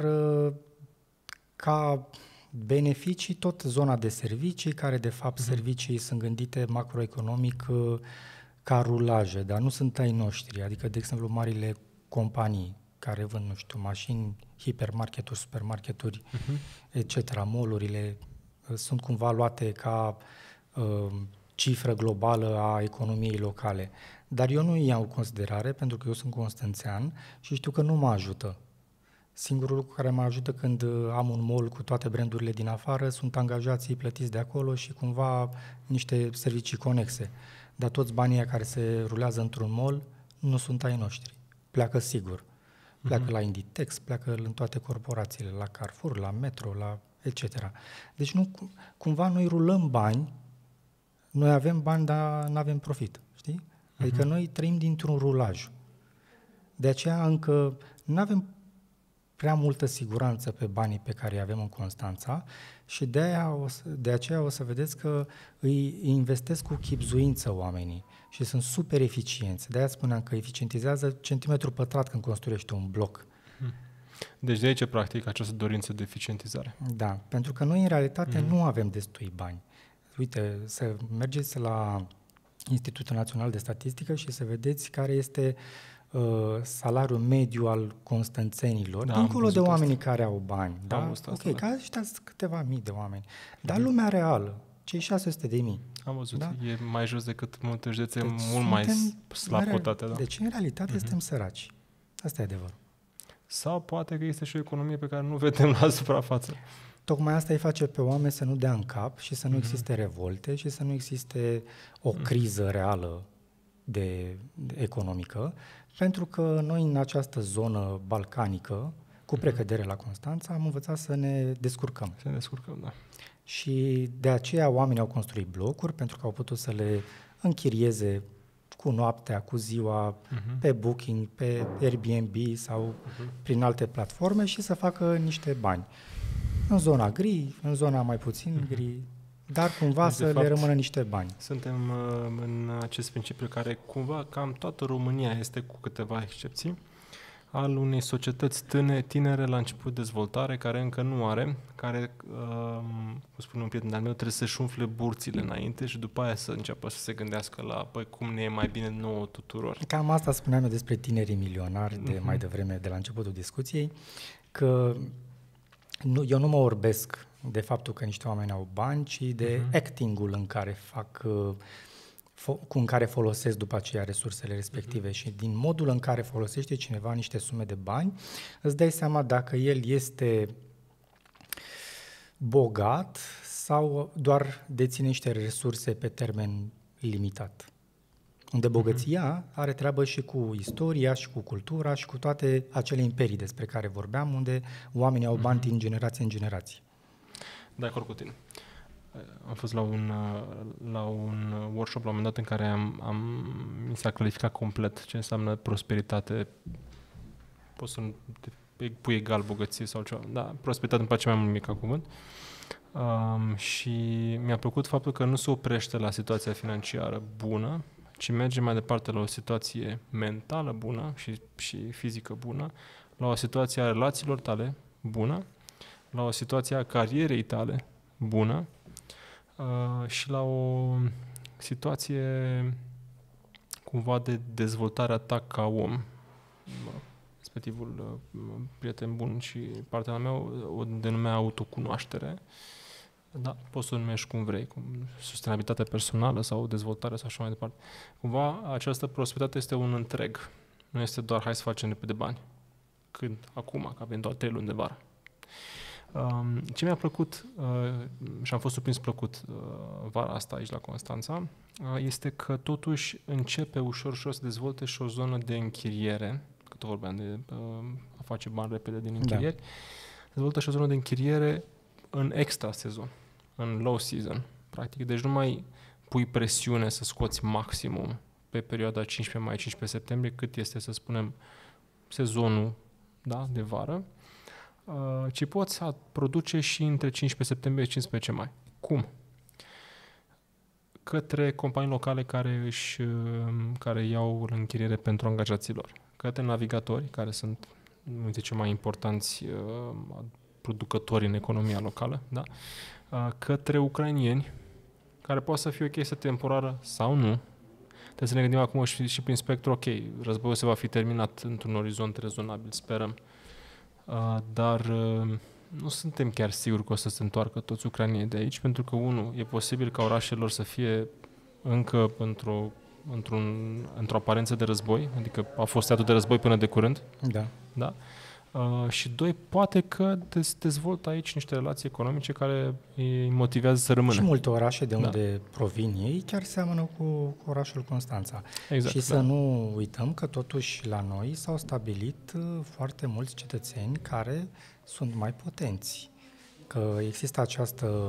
ca beneficii tot zona de servicii, care de fapt uh-huh. servicii sunt gândite macroeconomic ca rulaje, dar nu sunt ai noștri, adică de exemplu marile companii care vând, nu știu, mașini, hipermarketuri, supermarketuri, uh-huh. et cetera. Mall-urile uh, sunt cumva luate ca uh, cifră globală a economiei locale. Dar eu nu iau în considerare, pentru că eu sunt constanțean și știu că nu mă ajută. Singurul lucru care mă ajută când am un mall cu toate brandurile din afară sunt angajații plătiți de acolo și cumva niște servicii conexe. Dar toți banii care se rulează într-un mall nu sunt ai noștri. Pleacă sigur. Pleacă uh-huh. la Inditex, pleacă în toate corporațiile, la Carrefour, la Metro, la et cetera. Deci nu, cumva noi rulăm bani, noi avem bani, dar nu avem profit, știi? Adică uh-huh. noi trăim dintr-un rulaj. De aceea încă nu avem prea multă siguranță pe banii pe care îi avem în Constanța și de, aia o să, de aceea o să vedeți că îi investesc cu chibzuință oamenii și sunt super eficienți. De aia spuneam că eficientizează centimetru pătrat când construiește un bloc. Deci de aici, practic, această dorință de eficientizare. Da, pentru că noi, în realitate, mm-hmm. nu avem destui bani. Uite, să mergeți la Institutul Național de Statistică și să vedeți care este uh, salariul mediu al constanțenilor, Da, dincolo am de văzut oamenii asta. care au bani, Am da? văzut asta, Ok, da. ca ăștia sunt câteva mii de oameni, dar lumea reală, cei șase sute de mii. Am văzut, Da? e mai jos decât multe județe, Deci mult mai suntem slab în real- cotate, da. Deci, în realitate, Mhm. suntem săraci. Asta e adevărul. Sau poate că este și o economie pe care nu vedem la suprafață. Tocmai asta îi face pe oameni să nu dea în cap și să nu Mhm. existe revolte și să nu existe o criză reală de, de economică, pentru că noi în această zonă balcanică, cu precădere la Constanța, am învățat să ne descurcăm. Să ne descurcăm, da. Și de aceea oamenii au construit blocuri, pentru că au putut să le închirieze cu noaptea, cu ziua, Mhm. pe Booking, pe Airbnb sau prin alte platforme și să facă niște bani. În zona gri, în zona mai puțin gri, dar cumva Deci, să de le fapt, rămână niște bani. Suntem uh, în acest principiu care cumva cam toată România este, cu câteva excepții, al unei societăți tâne, tinere la început de dezvoltare, care încă nu are, care, uh, cum spune un prieten al meu, trebuie să-și umfle burțile înainte și după aia să înceapă să se gândească la, păi, cum ne e mai bine nouă tuturor. Cam asta spuneam eu despre tinerii milionari de mai devreme, de la începutul discuției, că nu, eu nu mă orbesc de faptul că niște oameni au bani, ci de uh-huh. acting-ul în care fac, uh, fo- cu în care folosesc după aceea resursele respective uh-huh. și din modul în care folosește cineva niște sume de bani, îți dai seama dacă el este bogat sau doar deține niște resurse pe termen limitat. Unde bogăția are treabă și cu istoria, și cu cultura, și cu toate acele imperii despre care vorbeam, unde oamenii au bani din generație în generație. De acord cu tine. Am fost la un, la un workshop la un moment dat în care am, am, mi s-a clarificat complet ce înseamnă prosperitate. Poți să nu te pui egal bogăție sau ceva. Da, prosperitate îmi place mai mult mic ca cuvânt. Um, și mi-a plăcut faptul că nu se oprește la situația financiară bună, ci merge mai departe la o situație mentală bună și, și fizică bună, la o situație a relațiilor tale bună, la o situație a carierei tale bună uh, și la o situație cumva de dezvoltarea ta ca om. Respectivul uh, prieten bun și partenerul meu o denumea autocunoaștere. Da, poți să o numești cum vrei, cum sustenabilitate personală sau dezvoltare sau așa mai departe. Cumva această prosperitate este un întreg. Nu este doar hai să facem repede bani. Când? Acum, că avem doar trei luni de vară. Um, ce mi-a plăcut uh, și am fost surprins plăcut uh, vara asta aici la Constanța uh, este că totuși începe ușor ușor să dezvolte și o zonă de închiriere, că tot vorbeam de uh, a face bani repede din închirieri, da. Dezvoltă și o zonă de închiriere în extra sezon, în low season, practic. Deci nu mai pui presiune să scoți maximum pe perioada cincisprezece mai cincisprezece septembrie, cât este, să spunem, sezonul, da, de vară, uh, ci poți produce și între cincisprezece septembrie și cincisprezece mai. Cum? Către companii locale care, își, uh, care iau închiriere pentru angajații lor, către navigatori, care sunt, nu zice, cei mai importanți uh, producători în economia locală, da? Uh, către ucrainieni, care poate să fie o chestie temporară sau nu. Trebuie să ne gândim acum și, și prin spectru, ok, războiul se va fi terminat într-un orizont rezonabil, sperăm. Uh, dar uh, nu suntem chiar siguri că o să se întoarcă toți ucrainienii de aici, pentru că, unu, e posibil ca orașele lor să fie încă într-o, într-un, într-o aparență de război, adică a fost statul de război până de curând. Da. Da? Uh, și doi, poate că dez- dezvoltă aici niște relații economice care îi motivează să rămână. Și multe orașe de unde da. provin ei chiar seamănă cu, cu orașul Constanța. Exact, și să da. nu uităm că totuși la noi s-au stabilit foarte mulți cetățeni care sunt mai potenți. Că există această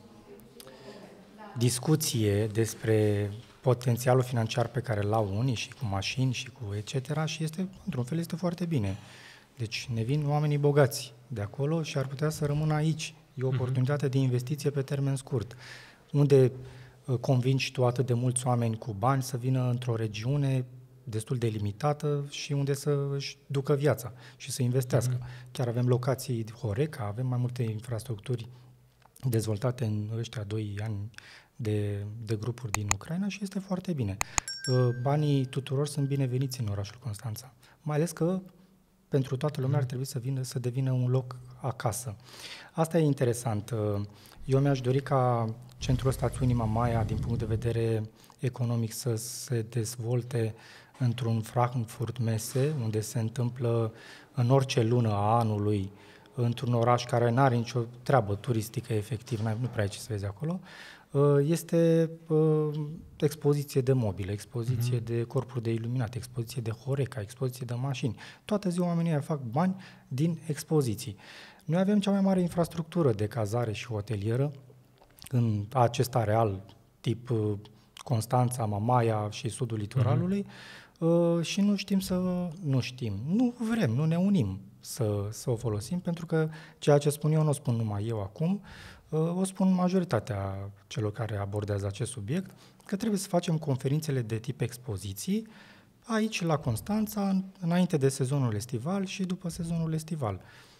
discuție despre potențialul financiar pe care l-au unii și cu mașini și cu et cetera și este, într-un fel, este foarte bine. Deci ne vin oamenii bogați de acolo și ar putea să rămână aici. E o oportunitate uh-huh. de investiție pe termen scurt. Unde uh, convingi tu atât de mulți oameni cu bani să vină într-o regiune destul de limitată și unde să își ducă viața și să investească. Uh-huh. Chiar avem locații Horeca, avem mai multe infrastructuri dezvoltate în ăștia doi ani de, de grupuri din Ucraina și este foarte bine. banii tuturor sunt bineveniți în orașul Constanța. Mai ales că pentru toată lumea ar trebui să vină să devină un loc acasă. Asta e interesant. Eu mi-aș dori ca centrul stațiunii Mamaia, din punct de vedere economic, să se dezvolte într-un Frankfurt Messe, unde se întâmplă în orice lună a anului, într-un oraș care nu are nicio treabă turistică efectiv, nu prea ai ce să vezi acolo. Este expoziție de mobile, expoziție mm-hmm. de corpuri de iluminat, expoziție de Horeca, expoziție de mașini. Toată ziua oamenii fac bani din expoziții. Noi avem cea mai mare infrastructură de cazare și hotelieră în acest areal tip Constanța, Mamaia și sudul litoralului mm-hmm. și nu știm să... nu știm, nu vrem, nu ne unim să, să o folosim, pentru că ceea ce spun eu nu o spun numai eu acum, o spun majoritatea celor care abordează acest subiect, că trebuie să facem conferințele de tip expoziții aici la Constanța, înainte de sezonul estival și după sezonul estival.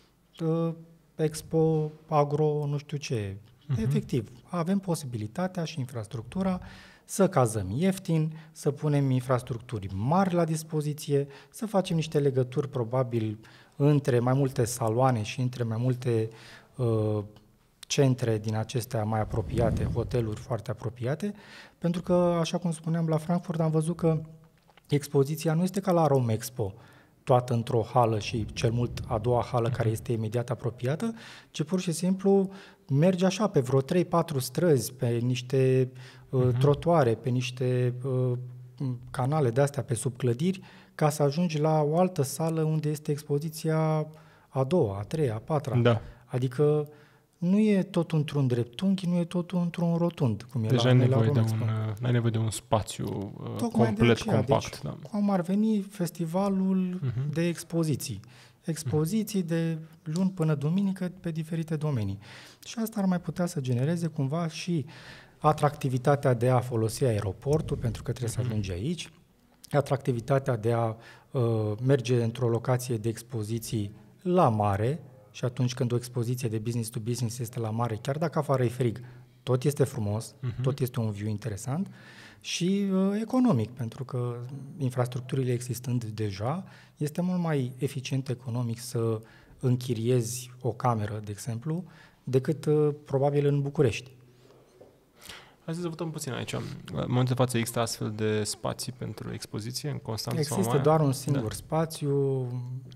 Expo, agro, nu știu ce. Uh-huh. Efectiv, avem posibilitatea și infrastructura să cazăm ieftin, să punem infrastructuri mari la dispoziție, să facem niște legături probabil între mai multe saloane și între mai multe uh, centre din acestea mai apropiate, hoteluri foarte apropiate, pentru că, așa cum spuneam, la Frankfurt am văzut că expoziția nu este ca la Romexpo, toată într-o hală și cel mult a doua hală care este imediat apropiată, ci pur și simplu merge așa pe vreo trei patru străzi, pe niște uh, uh-huh. trotuare, pe niște uh, canale de-astea, pe sub clădiri, ca să ajungi la o altă sală unde este expoziția a doua, a treia, a patra. Da. Adică nu e tot într-un dreptunghi, nu e tot într-un rotund, cum e Deja la, ai la nevoie de Romexpo. un, n-ai nevoie de un spațiu uh, Tocmai complet de aceea, compact. Deci, da. cum ar veni festivalul uh-huh. de expoziții. Expoziții uh-huh. de luni până duminică pe diferite domenii. Și asta ar mai putea să genereze cumva și atractivitatea de a folosi aeroportul, pentru că trebuie uh-huh. să ajungi aici, atractivitatea de a uh, merge într-o locație de expoziții la mare, și atunci când o expoziție de business to business este la mare, chiar dacă afară e frig, tot este frumos, uh-huh. tot este un view interesant și uh, economic, pentru că infrastructurile existând deja, este mult mai eficient economic să închiriezi o cameră, de exemplu, decât uh, probabil în București. Hai să dezvoltăm puțin aici. În momentul de față există astfel de spații pentru expoziție în Constanța sau Există Mamaia? doar un singur da. spațiu,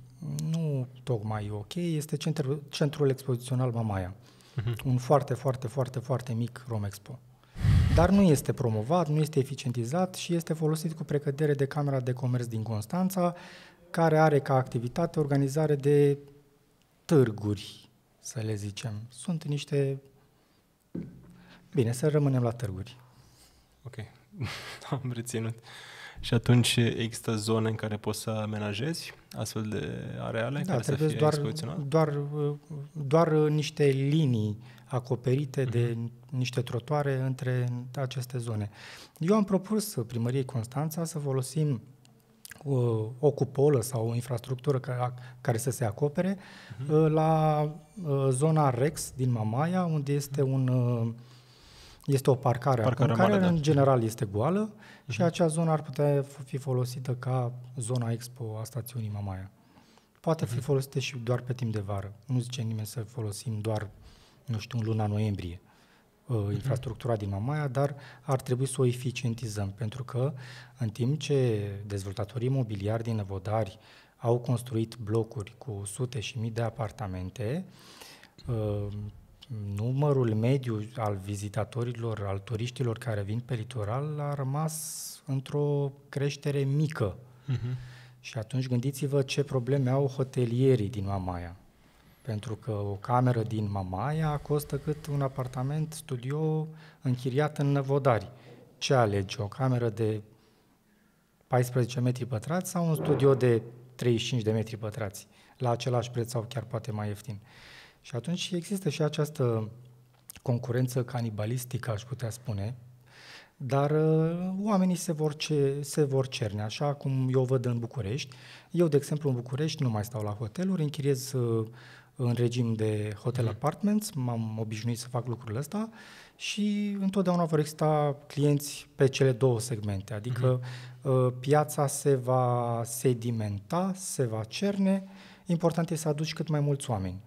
nu tocmai ok, este centrul, centrul expozițional Mamaia. Uh-huh. Un foarte, foarte, foarte, foarte mic Romexpo. Dar nu este promovat, nu este eficientizat și este folosit cu precădere de Camera de Comerț din Constanța, care are ca activitate organizare de târguri, să le zicem. Sunt niște... Bine, să rămânem la târguri. Ok, am reținut. Și atunci există zone în care poți să amenajezi astfel de areale da, care să fie doar, expoziționate? Doar, doar niște linii acoperite uh-huh. de niște trotuare între aceste zone. Eu am propus primăriei Constanța să folosim o, o cupolă sau o infrastructură care, care să se acopere uh-huh. la zona Rex din Mamaia, unde este un... Este o parcare, parcare acum, care mare, în da. general este goală uh-huh. și acea zonă ar putea fi folosită ca zona expo a stațiunii Mamaia. Poate uh-huh. fi folosită și doar pe timp de vară. Nu zice nimeni să folosim doar, nu știu, în luna noiembrie uh, uh-huh. infrastructura din Mamaia, dar ar trebui să o eficientizăm, pentru că în timp ce dezvoltatorii imobiliari din Năvodari au construit blocuri cu sute și mii de apartamente, uh, numărul mediu al vizitatorilor, al turiștilor care vin pe litoral a rămas într-o creștere mică. Uh-huh. Și atunci gândiți-vă ce probleme au hotelierii din Mamaia. Pentru că o cameră din Mamaia costă cât un apartament studio închiriat în Năvodari. Ce alegi? O cameră de paisprezece metri pătrați sau un studio de treizeci și cinci de metri pătrați? La același preț sau chiar poate mai ieftin. Și atunci există și această concurență canibalistică, aș putea spune, dar uh, oamenii se vor, ce, se vor cerne, așa cum eu văd în București. Eu, de exemplu, în București nu mai stau la hoteluri, închiriez uh, în regim de hotel Mhm. apartments, m-am obișnuit să fac lucrurile astea și întotdeauna vor exista clienți pe cele două segmente, adică uh, piața se va sedimenta, se va cerne, important este să aduci cât mai mulți oameni.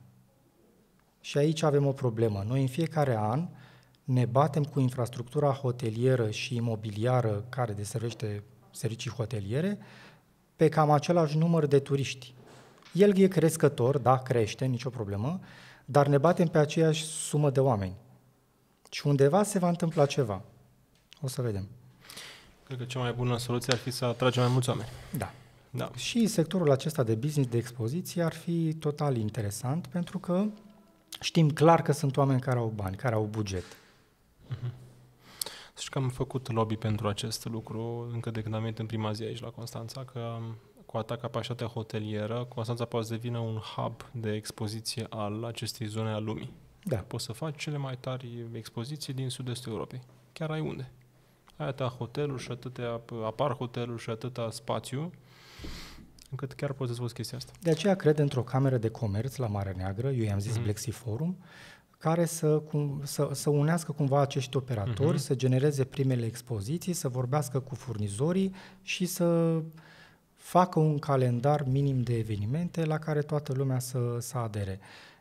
Și aici avem o problemă. Noi în fiecare an ne batem cu infrastructura hotelieră și imobiliară care deservește servicii hoteliere pe cam același număr de turiști. El e crescător, da, crește, nicio problemă, dar ne batem pe aceeași sumă de oameni. Și undeva se va întâmpla ceva. O să vedem. Cred că cea mai bună soluție ar fi să atragem mai mulți oameni. Da. Da. Și sectorul acesta de business, de expoziție, ar fi total interesant, pentru că știm clar că sunt oameni care au bani, care au buget. Uh-huh. Să știi că am făcut lobby pentru acest lucru încă de când am venit în prima zi aici la Constanța, că cu atâta capacitatea hotelieră, Constanța poate să devină un hub de expoziție al acestei zone a lumii. Da. Poți să faci cele mai tari expoziții din sud-estul Europei. Chiar ai unde. Ai atâta hoteluri și atâtea, apar hoteluri și atâta spațiu, încât chiar poți să dezvolți chestia asta. De aceea cred într-o cameră de comerț la Marea Neagră, eu i-am zis mm-hmm. Black Sea Forum, care să, cum, să, să unească cumva acești operatori, mm-hmm. să genereze primele expoziții, să vorbească cu furnizorii și să facă un calendar minim de evenimente la care toată lumea să, să adere.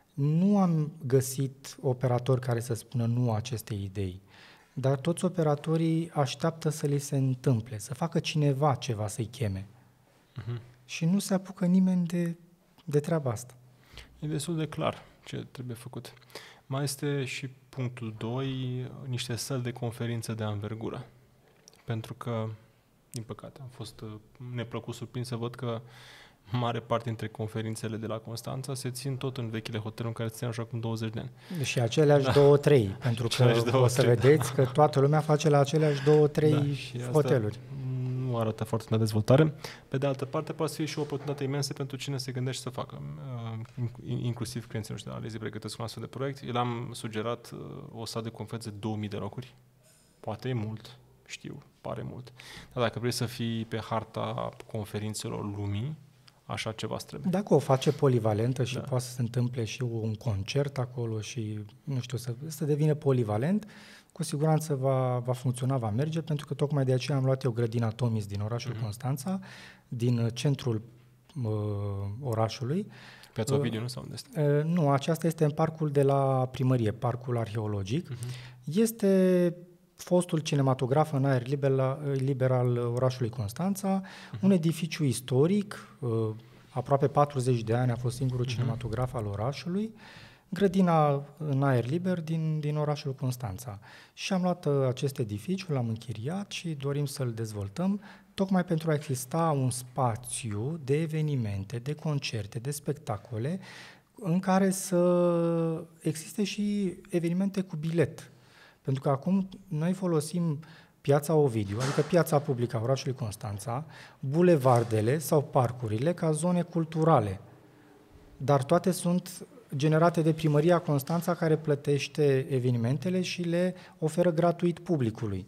Nu am găsit operatori care să spună nu acestei idei, dar toți operatorii așteaptă să li se întâmple, să facă cineva ceva să-i cheme. Uh-huh. Și nu se apucă nimeni de, de treaba asta. E destul de clar ce trebuie făcut. Mai este și punctul doi, niște săli de conferință de anvergură. Pentru că, din păcate, am fost neplăcut surprins să văd că mare parte dintre conferințele de la Constanța se țin tot în vechile hoteluri în care se țineau așa acum douăzeci de ani. Și aceleași da. două, trei, pentru că două, o să trei, vedeți da. că toată lumea face la aceleași două, trei da, hoteluri. Nu arată foarte multă dezvoltare. Pe de altă parte, poate fi și o oportunitate imensă pentru cine se gândește să facă. Inclusiv clienții noștri de la Lazy pregătesc un astfel de proiect. Eu l-am sugerat o sală de conferințe de două mii de locuri. Poate e mult, știu, pare mult. Dar dacă vrei să fii pe harta conferințelor lumii, așa ceva trebuie. Dacă o face polivalentă și da. poate să se întâmple și un concert acolo și, nu știu, să, să devină polivalent, cu siguranță va, va funcționa, va merge, pentru că tocmai de aceea am luat eu grădina Tomis din orașul uh-huh. Constanța, din centrul uh, orașului. Piața Ovidiu, uh, nu? Sau unde este? Uh, nu, aceasta este în parcul de la primărie, parcul arheologic. Uh-huh. Este fostul cinematograf în aer liber, la, liber al orașului Constanța, uh-huh. un edificiu istoric, uh, aproape patruzeci de ani a fost singurul uh-huh. cinematograf al orașului, grădina în aer liber din, din orașul Constanța. Și am luat uh, acest edificiu, l-am închiriat și dorim să-l dezvoltăm, tocmai pentru a exista un spațiu de evenimente, de concerte, de spectacole, în care să existe și evenimente cu bilet. Pentru că acum noi folosim piața Ovidiu, adică piața publică a orașului Constanța, bulevardele sau parcurile ca zone culturale. Dar toate sunt generate de primăria Constanța, care plătește evenimentele și le oferă gratuit publicului.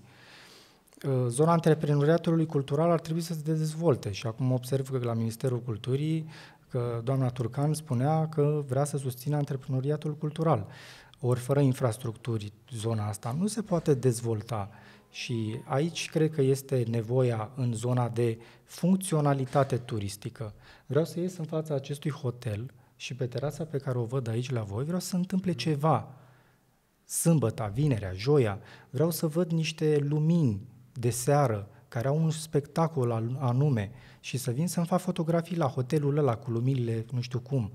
Zona antreprenoriatului cultural ar trebui să se dezvolte și acum observ că la Ministerul Culturii că doamna Turcan spunea că vrea să susțină antreprenoriatul cultural. Ori fără infrastructuri, zona asta nu se poate dezvolta și aici cred că este nevoia în zona de funcționalitate turistică. Vreau să ies în fața acestui hotel și pe terasa pe care o văd aici la voi, vreau să se întâmple ceva. Sâmbăta, vinerea, joia, vreau să văd niște lumini de seară care au un spectacol anume și să vin să-mi fac fotografii la hotelul ăla cu luminile nu știu cum.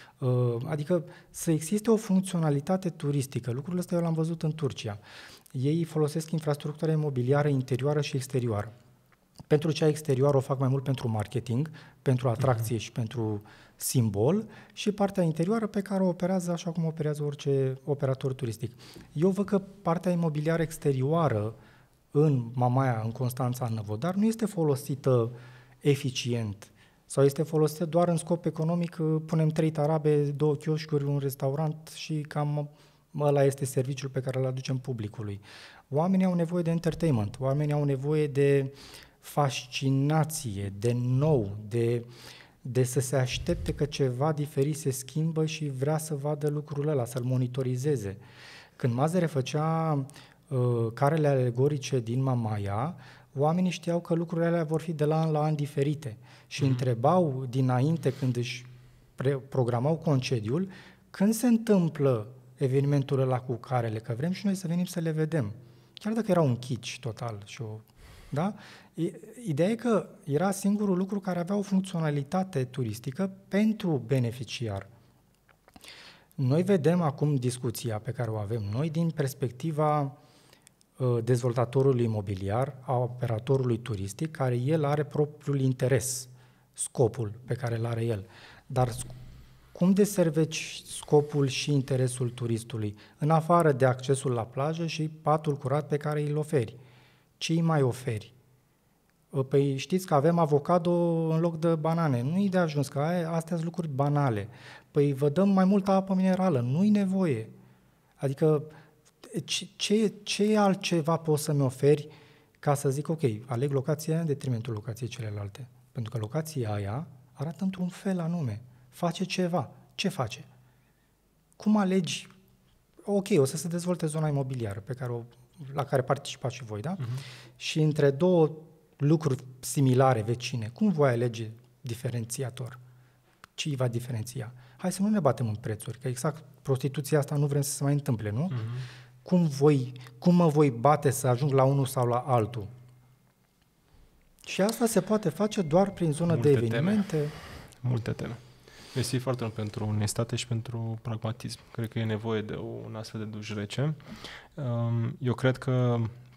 Adică să existe o funcționalitate turistică. Lucrul ăsta eu l-am văzut în Turcia. Ei folosesc infrastructura imobiliară interioară și exterioară. Pentru cea exterioară o fac mai mult pentru marketing, pentru atracție mm-hmm. și pentru simbol, și partea interioară pe care o operează așa cum operează orice operator turistic. Eu văd că partea imobiliară exterioară în Mamaia, în Constanța, în Năvodar, nu este folosită eficient sau este folosită doar în scop economic, punem trei tarabe, două chioșcuri, un restaurant și cam ăla este serviciul pe care îl aducem publicului. Oamenii au nevoie de entertainment, oamenii au nevoie de fascinație, de nou, de de să se aștepte că ceva diferit se schimbă și vrea să vadă lucrul ăla, să-l monitorizeze. Când Mazăre făcea uh, carele alegorice din Mamaia, oamenii știau că lucrurile alea vor fi de la an la an diferite și mm-hmm. întrebau dinainte, când își pre- programau concediul, când se întâmplă evenimentul ăla cu carele, că vrem și noi să venim să le vedem. Chiar dacă era un kitsch total. Și o, da? Ideea e că era singurul lucru care avea o funcționalitate turistică pentru beneficiar. Noi vedem acum discuția pe care o avem noi din perspectiva uh, dezvoltatorului imobiliar, a operatorului turistic, care el are propriul interes, scopul pe care îl are el. Dar cum deserveci scopul și interesul turistului, în afară de accesul la plajă și patul curat pe care îl oferi? Ce îi mai oferi? Păi știți că avem avocado în loc de banane. Nu-i de ajuns, că astea sunt lucruri banale. Păi vă dăm mai multă apă minerală. Nu-i nevoie. Adică ce, ce altceva poți să-mi oferi ca să zic, ok, aleg locația în detrimentul locației celelalte? Pentru că locația aia arată într-un fel anume. Face ceva. Ce face? Cum alegi? Ok, o să se dezvolte zona imobiliară pe care o, la care participați și voi, da? Uh-huh. Și între două lucruri similare, vecine, cum voi alege diferențiator? Ce îi va diferenția? Hai să nu ne batem în prețuri, că exact prostituția asta nu vrem să se mai întâmple, nu? Uh-huh. Cum, voi, cum mă voi bate să ajung la unul sau la altul? Și asta se poate face doar prin zonă Multe de evenimente. Teme. Multe teme. Mersi foarte mult pentru onestate și pentru pragmatism. Cred că e nevoie de un astfel de duș rece. Eu cred că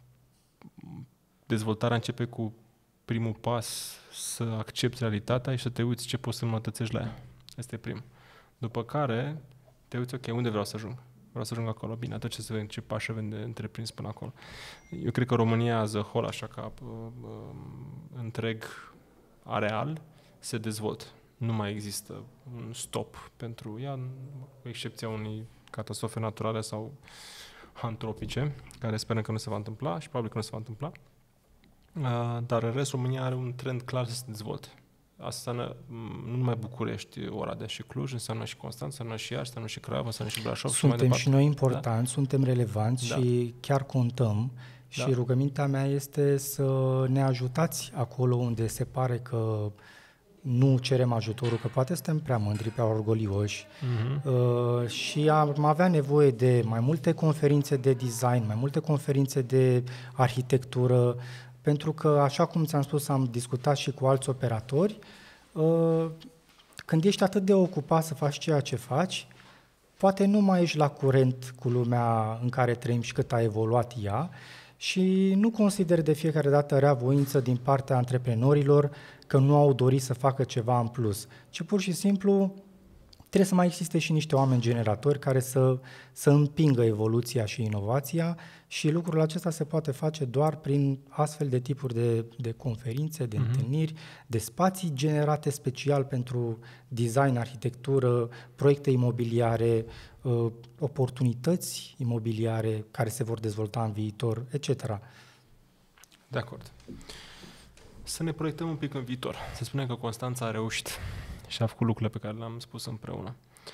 dezvoltarea începe cu primul pas, să accepti realitatea și să te uiți ce poți să îmbunătățești la ea. Asta e primul. După care te uiți, ok, unde vreau să ajung? Vreau să ajung acolo. Bine, atunci să vedem ce pași avem de întreprins până acolo. Eu cred că România, as a whole, așa ca uh, uh, întreg areal, se dezvoltă. Nu mai există un stop pentru ea, cu excepția unei catastrofe naturale sau antropice, care sperăm că nu se va întâmpla și probabil că nu se va întâmpla. Uh, dar în rest, România are un trend clar să se dezvolte. Asta înseamnă nu numai București, Oradea și Cluj, înseamnă și Constanța, înseamnă și Iași, înseamnă și Craiova, înseamnă și Brașov. Suntem și, și noi importanți, da? Suntem relevanți da. Și chiar contăm. Și da. Rugămintea mea este să ne ajutați acolo unde se pare că nu cerem ajutorul, că poate suntem prea mândri, prea orgolioși uh-huh. uh, și am avea nevoie de mai multe conferințe de design, mai multe conferințe de arhitectură, pentru că, așa cum ți-am spus, am discutat și cu alți operatori, uh, când ești atât de ocupat să faci ceea ce faci, poate nu mai ești la curent cu lumea în care trăim și cât a evoluat ea și nu consider de fiecare dată rea voință din partea antreprenorilor că nu au dorit să facă ceva în plus, ci pur și simplu trebuie să mai existe și niște oameni generatori care să, să împingă evoluția și inovația și lucrul acesta se poate face doar prin astfel de tipuri de, de conferințe, de mm-hmm. întâlniri, de spații generate special pentru design, arhitectură, proiecte imobiliare, uh, oportunități imobiliare care se vor dezvolta în viitor, et cetera. De acord. Să ne proiectăm un pic în viitor. Să spunem că Constanța a reușit și a făcut lucrurile pe care le-am spus împreună.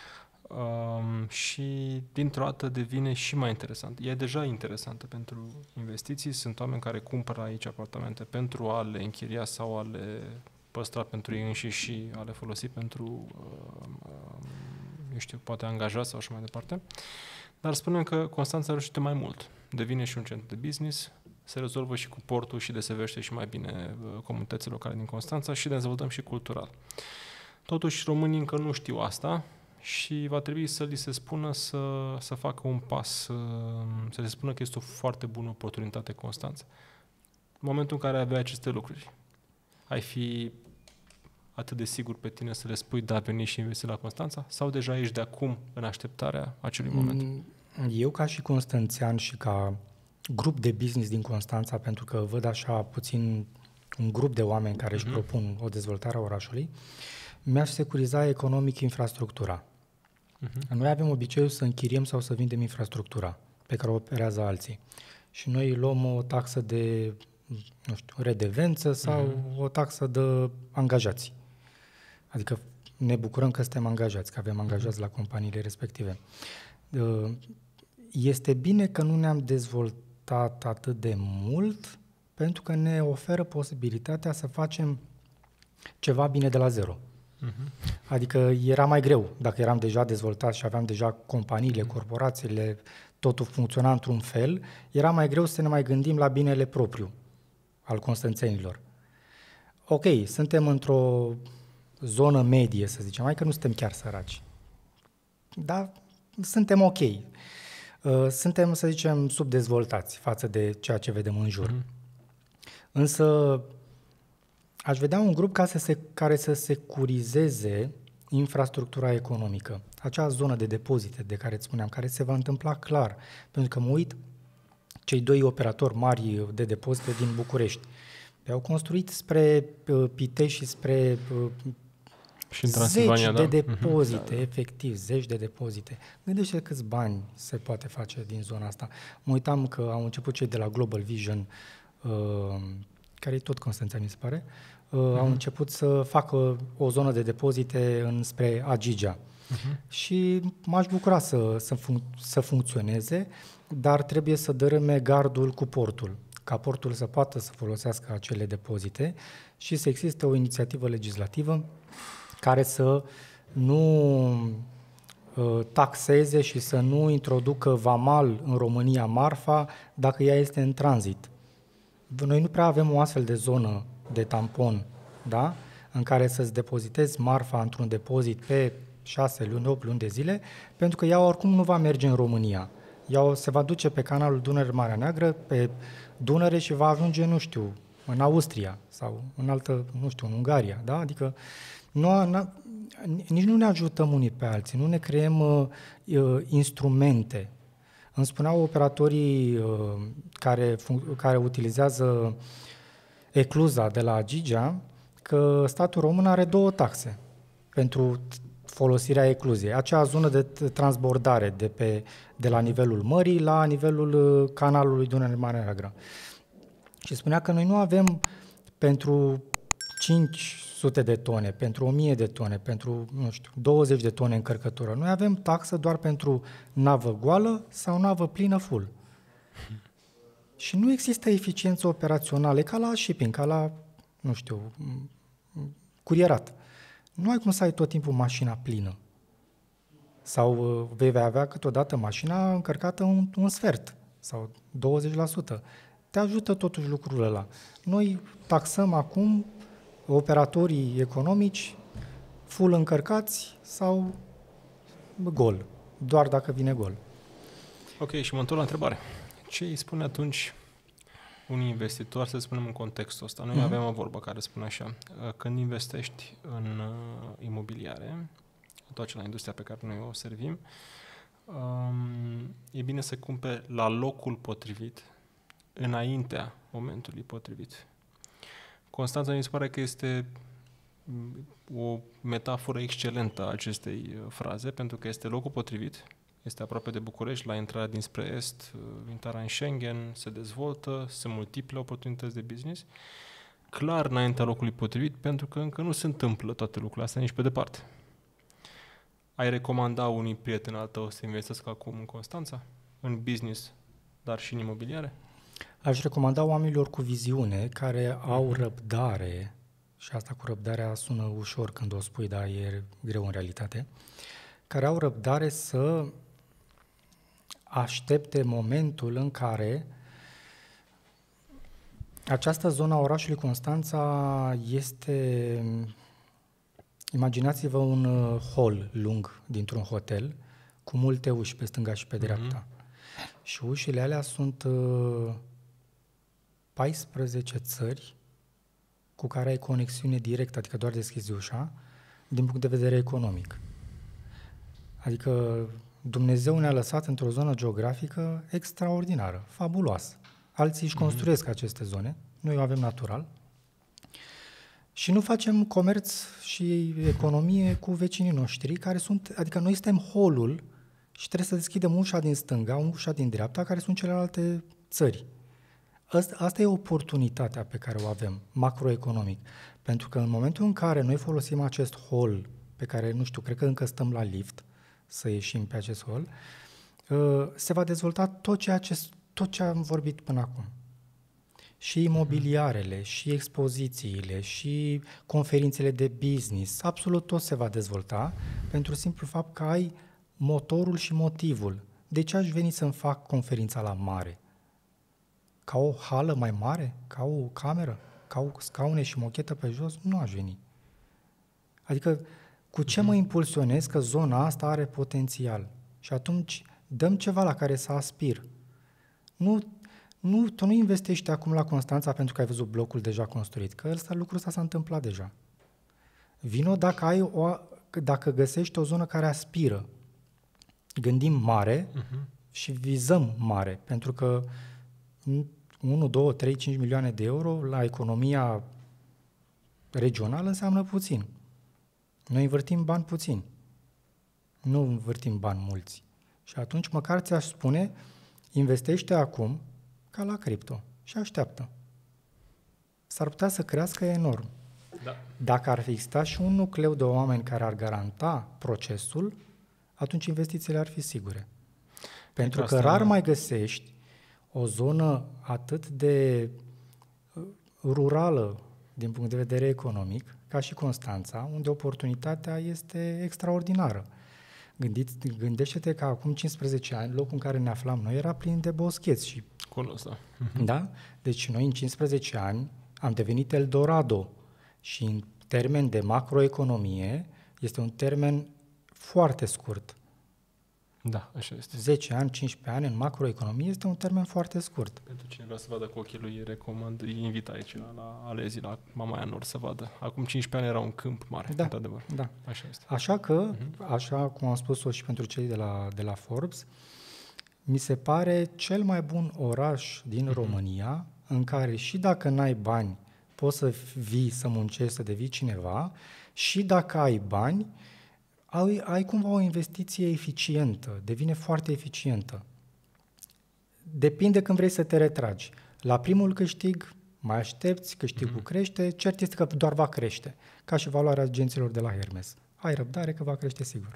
Um, și dintr-o dată devine și mai interesant. E deja interesantă pentru investiții. Sunt oameni care cumpără aici apartamente pentru a le închiria sau a le păstra pentru ei înșiși și a le folosi pentru, uh, uh, eu știu, poate angajați sau așa mai departe. Dar spunem că Constanța a reușit mai mult. Devine și un centru de business, se rezolvă și cu portul și deservește și mai bine uh, comunitățile locale din Constanța și dezvoltăm și cultural. Totuși, românii încă nu știu asta și va trebui să li se spună să, să facă un pas, să, să le spună că este o foarte bună oportunitate Constanța. În momentul în care avea aceste lucruri, ai fi atât de sigur pe tine să le spui da, veni și investi la Constanța? Sau deja ești de acum în așteptarea acelui moment? Eu ca și constanțean și ca grup de business din Constanța, pentru că văd așa puțin un grup de oameni care își mm-hmm. propun o dezvoltare a orașului, mi-aș securiza economic infrastructura. Uh-huh. Noi avem obiceiul să închiriem sau să vindem infrastructura pe care o operează alții. Și noi luăm o taxă de, nu știu, redevență sau uh-huh. o taxă de angajați. Adică ne bucurăm că suntem angajați, că avem angajați la companiile respective. Este bine că nu ne-am dezvoltat atât de mult pentru că ne oferă posibilitatea să facem ceva bine de la zero. Uh-huh. Adică era mai greu dacă eram deja dezvoltați și aveam deja companiile, uh-huh. corporațiile, totul funcționa într-un fel, era mai greu să ne mai gândim la binele propriu al constanțenilor. Ok, suntem într-o zonă medie, să zicem, mai că nu suntem chiar săraci, dar suntem ok. Suntem, să zicem, subdezvoltați față de ceea ce vedem în jur. Mm-hmm. Însă aș vedea un grup ca să se, care să securizeze infrastructura economică. Acea zonă de depozite de care îți spuneam, care se va întâmpla clar. Pentru că mă uit, cei doi operatori mari de depozite din București au construit spre uh, Pitești și spre uh, și în Transilvania, zeci da? de depozite, da, da. efectiv, zeci de depozite. Gândește câți bani se poate face din zona asta. Mă uitam că au început cei de la Global Vision, uh, care e tot constanțean, mi se pare, uh, uh-huh. au început să facă o zonă de depozite înspre Agigea. Uh-huh. Și m-aș bucura să, să, func- să funcționeze, dar trebuie să dărâme gardul cu portul, ca portul să poată să folosească acele depozite și să existe o inițiativă legislativă care să nu uh, taxeze și să nu introducă vamal în România marfa dacă ea este în tranzit. Noi nu prea avem o astfel de zonă de tampon, da? În care să-ți depozitezi marfa într-un depozit pe șase luni, opt luni de zile, pentru că ea oricum nu va merge în România. Ea se va duce pe canalul Dunăre-Marea Neagră, pe Dunăre și va ajunge, nu știu, în Austria sau în altă, nu știu, în Ungaria, da? Adică nu, na, nici nu ne ajutăm unii pe alții, nu ne creăm uh, uh, instrumente. Îmi spuneau operatorii uh, care, fun- care utilizează ecluza de la Agigea că statul român are două taxe pentru folosirea ecluzei. Acea zonă de transbordare de, pe, de la nivelul mării la nivelul canalului Dunăre-Marea Neagră. Și spunea că noi nu avem pentru cinci sute de tone, pentru o mie de tone, pentru, nu știu, douăzeci de tone încărcătură. Noi avem taxă doar pentru navă goală sau navă plină full. Și nu există eficiență operațională, ca la shipping, ca la, nu știu, curierat. Nu ai cum să ai tot timpul mașina plină. Sau vei avea câteodată mașina încărcată un, un sfert sau douăzeci la sută. Te ajută totuși lucrul ăla. Noi taxăm acum operatorii economici full încărcați sau gol, doar dacă vine gol. Ok, și mă întorc la întrebare. Ce îi spune atunci un investitor, să spunem în contextul ăsta? Noi uh-huh. avem o vorbă care spune așa, când investești în uh, imobiliare, tot la industria pe care noi o servim, um, e bine să cumperi la locul potrivit, înaintea momentului potrivit. Constanța mi se pare că este o metaforă excelentă a acestei fraze, pentru că este locul potrivit, este aproape de București, la intrarea dinspre est, intrarea în Schengen, se dezvoltă, se multiple oportunități de business, clar înaintea locului potrivit, pentru că încă nu se întâmplă toate lucrurile astea nici pe departe. Ai recomanda unui prieten al tău să investească acum în Constanța, în business, dar și în imobiliare? Aș recomanda oamenilor cu viziune, care au răbdare, și asta cu răbdarea sună ușor când o spui, dar e greu în realitate, care au răbdare să aștepte momentul în care această zonă a orașului Constanța este, imaginați-vă un hol lung dintr-un hotel, cu multe uși pe stânga și pe dreapta. Mm-hmm. Și ușile alea sunt paisprezece țări cu care ai conexiune directă, adică doar deschizi ușa, din punct de vedere economic. Adică Dumnezeu ne-a lăsat într-o zonă geografică extraordinară, fabuloasă. Alții își construiesc mm-hmm. aceste zone, noi o avem natural. Și nu facem comerț și economie cu vecinii noștri, care sunt, adică noi suntem holul și trebuie să deschidem ușa din stânga, ușa din dreapta, care sunt celelalte țări. asta, asta e oportunitatea pe care o avem, macroeconomic. Pentru că în momentul în care noi folosim acest hol, pe care, nu știu, cred că încă stăm la lift, să ieșim pe acest hol, se va dezvolta tot ceea ce, tot ce am vorbit până acum. Și imobiliarele, și expozițiile, și conferințele de business, absolut tot se va dezvolta, pentru simplu fapt că ai motorul și motivul. De ce aș veni să-mi fac conferința la mare? Ca o hală mai mare? Ca o cameră? Ca o scaune și mochetă pe jos? Nu aș veni. Adică, cu ce mă impulsionez că zona asta are potențial? Și atunci dăm ceva la care să aspir. Nu, nu, tu nu investești acum la Constanța pentru că ai văzut blocul deja construit, că ăsta, lucrul ăsta s-a întâmplat deja. Vino dacă, ai o, dacă găsești o zonă care aspiră. Gândim mare uh-huh. și vizăm mare, pentru că unu, doi, trei, cinci milioane de euro la economia regională înseamnă puțin. Noi învârtim bani puțini, nu învârtim bani mulți. Și atunci măcar ți-aș spune, investește acum ca la cripto și așteaptă. S-ar putea să crească enorm. Da. Dacă ar fi existat și un nucleu de oameni care ar garanta procesul, atunci investițiile ar fi sigure. Pentru că rar mai găsești o zonă atât de rurală din punct de vedere economic, ca și Constanța, unde oportunitatea este extraordinară. Gândiți, gândește-te că acum cincisprezece ani, locul în care ne aflam noi era plin de boscheți. Și, Cunosc, da. Da? Deci noi în cincisprezece ani am devenit Eldorado și în termen de macroeconomie este un termen foarte scurt. Da, așa este. zece ani, cincisprezece ani în macroeconomie este un termen foarte scurt. Pentru cine vrea să vadă cu ochii lui, recomand, îi invit aici la, la Alezi, la Mamaia Nord să vadă. Acum cincisprezece ani era un câmp mare, Da, într-adevăr. da. Așa este. Așa că, Uh-huh. așa cum am spus-o și pentru cei de la, de la Forbes, mi se pare cel mai bun oraș din uh-huh. România, în care și dacă n-ai bani, poți să vii, să muncești, să devii cineva, și dacă ai bani, ai, ai cumva o investiție eficientă, devine foarte eficientă. Depinde când vrei să te retragi. La primul câștig, mai aștepți, câștigul mm-hmm. crește, cert este că doar va crește, ca și valoarea agenților de la Hermes. Ai răbdare că va crește sigur.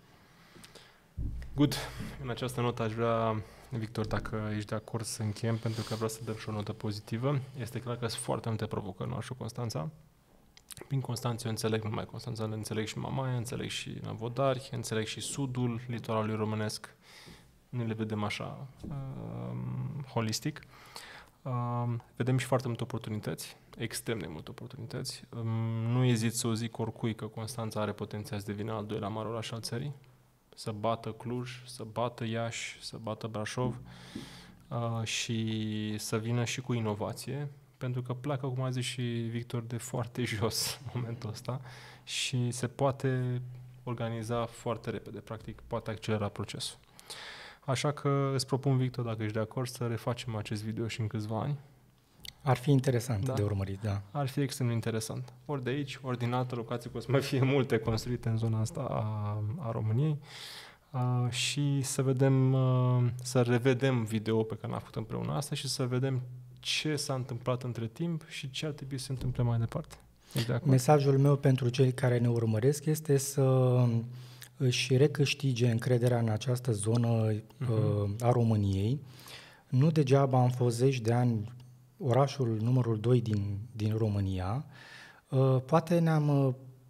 Good. În această notă aș vrea, Victor, dacă ești de acord să încheiem, pentru că vreau să dăm și o notă pozitivă. Este clar că sunt foarte multe provocări în orașul Constanța. Prin Constanța eu înțeleg, nu numai Constanța, înțeleg și Mamaia, înțeleg și Năvodari, înțeleg și sudul litoralului românesc. Nu le vedem așa uh, holistic. Uh, vedem și foarte multe oportunități, extrem de multe oportunități. Um, nu ezit să o zic oricui că Constanța are potențial să devină al doilea mare oraș al țării, să bată Cluj, să bată Iași, să bată Brașov uh, și să vină și cu inovație, pentru că pleacă, cum a zis și Victor, de foarte jos în momentul ăsta și se poate organiza foarte repede, practic poate accelera procesul. Așa că îți propun, Victor, dacă ești de acord, să refacem acest video și în câțiva ani. Ar fi interesant da. de urmărit, da. Ar fi extrem de interesant. Ori de aici, ori din altă locație, că o să mai fie multe construite în zona asta a, a României. Uh, și să vedem, uh, să revedem video pe care l-am făcut împreună asta și să vedem ce s-a întâmplat între timp și ce ar trebui să se întâmple mai departe. Mesajul meu pentru cei care ne urmăresc este să își recâștige încrederea în această zonă uh-huh. a României. Nu degeaba am fost zeci de ani orașul numărul doi din, din România. Uh, poate ne-am uh,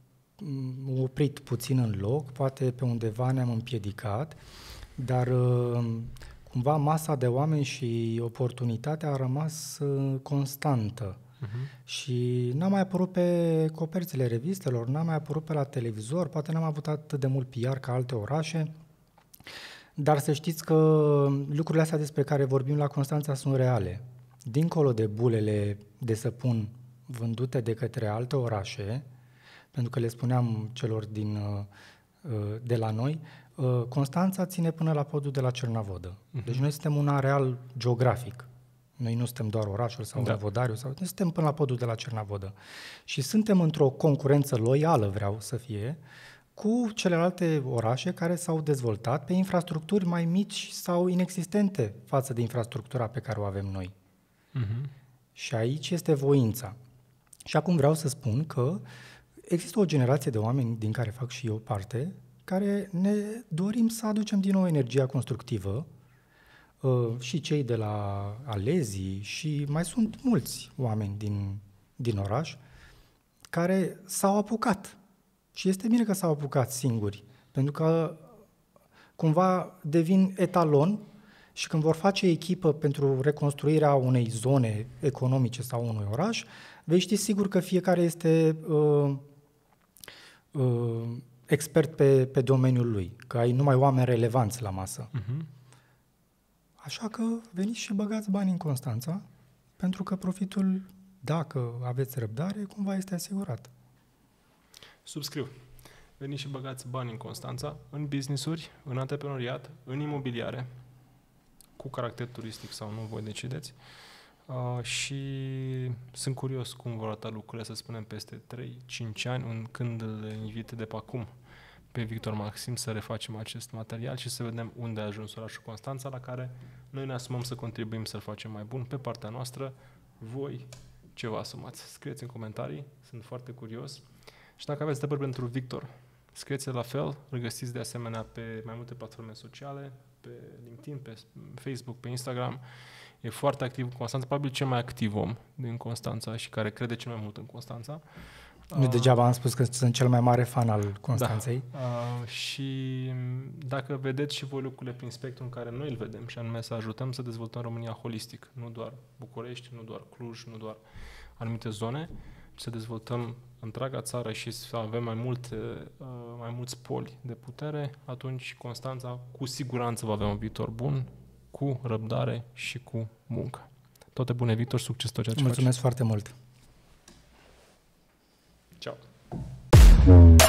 oprit puțin în loc, poate pe undeva ne-am împiedicat, dar uh, cumva masa de oameni și oportunitatea a rămas uh, constantă. Uh-huh. Și n-a mai apărut pe coperțile revistelor, n-a mai apărut pe la televizor, poate n-am avut atât de mult P R ca alte orașe, dar să știți că lucrurile astea despre care vorbim la Constanța sunt reale. Dincolo de bulele de săpun vândute de către alte orașe, pentru că le spuneam celor din, de la noi, Constanța ține până la podul de la Cernavodă. Uh-huh. Deci noi suntem un areal geografic. Noi nu suntem doar orașul sau da. Năvodariu, sau, noi suntem până la podul de la Cernavodă. Și suntem într-o concurență loială, vreau să fie, cu celelalte orașe care s-au dezvoltat pe infrastructuri mai mici sau inexistente față de infrastructura pe care o avem noi. Uh-huh. Și aici este voința. Și acum vreau să spun că există o generație de oameni, din care fac și eu parte, care ne dorim să aducem din nou energia constructivă, uh, și cei de la Alezii, și mai sunt mulți oameni din, din oraș care s-au apucat. Și este bine că s-au apucat singuri, pentru că cumva devin etalon și când vor face echipă pentru reconstruirea unei zone economice sau unui oraș, vei ști sigur că fiecare este uh, uh, expert pe, pe domeniul lui, că ai numai oameni relevanți la masă. Uh-huh. Așa că veniți și băgați bani în Constanța, pentru că profitul, dacă aveți răbdare, cumva este asigurat. Subscriu. Veniți și băgați bani în Constanța, în business-uri, în antreprenoriat, în imobiliare, cu caracter turistic sau nu, voi decideți. Uh, și sunt curios cum vor arăta lucrurile, să spunem, peste trei cinci ani, când le invit de pe acum pe Victor Maxim să refacem acest material și să vedem unde a ajuns orașul Constanța, la care noi ne asumăm să contribuim să-l facem mai bun pe partea noastră. Voi ce vă asumați? Scrieți în comentarii, sunt foarte curios. Și dacă aveți întrebări pentru Victor, scrieți la fel, îl găsiți de asemenea pe mai multe platforme sociale, pe LinkedIn, pe Facebook, pe Instagram. E foarte activ în Constanța, probabil cel mai activ om din Constanța și care crede cel mai mult în Constanța. Nu degeaba am spus că sunt cel mai mare fan al Constanței. Da. Uh, și dacă vedeți și voi lucrurile prin spectru în care noi îl vedem, și anume să ajutăm să dezvoltăm România holistic, nu doar București, nu doar Cluj, nu doar anumite zone, ci să dezvoltăm întreaga țară și să avem mai multe, uh, mai mulți poli de putere, atunci Constanța cu siguranță va avea un viitor bun, cu răbdare și cu muncă. Toate bune, Victor, succes tot ceea ce Mulțumesc faci. foarte mult! Ciao!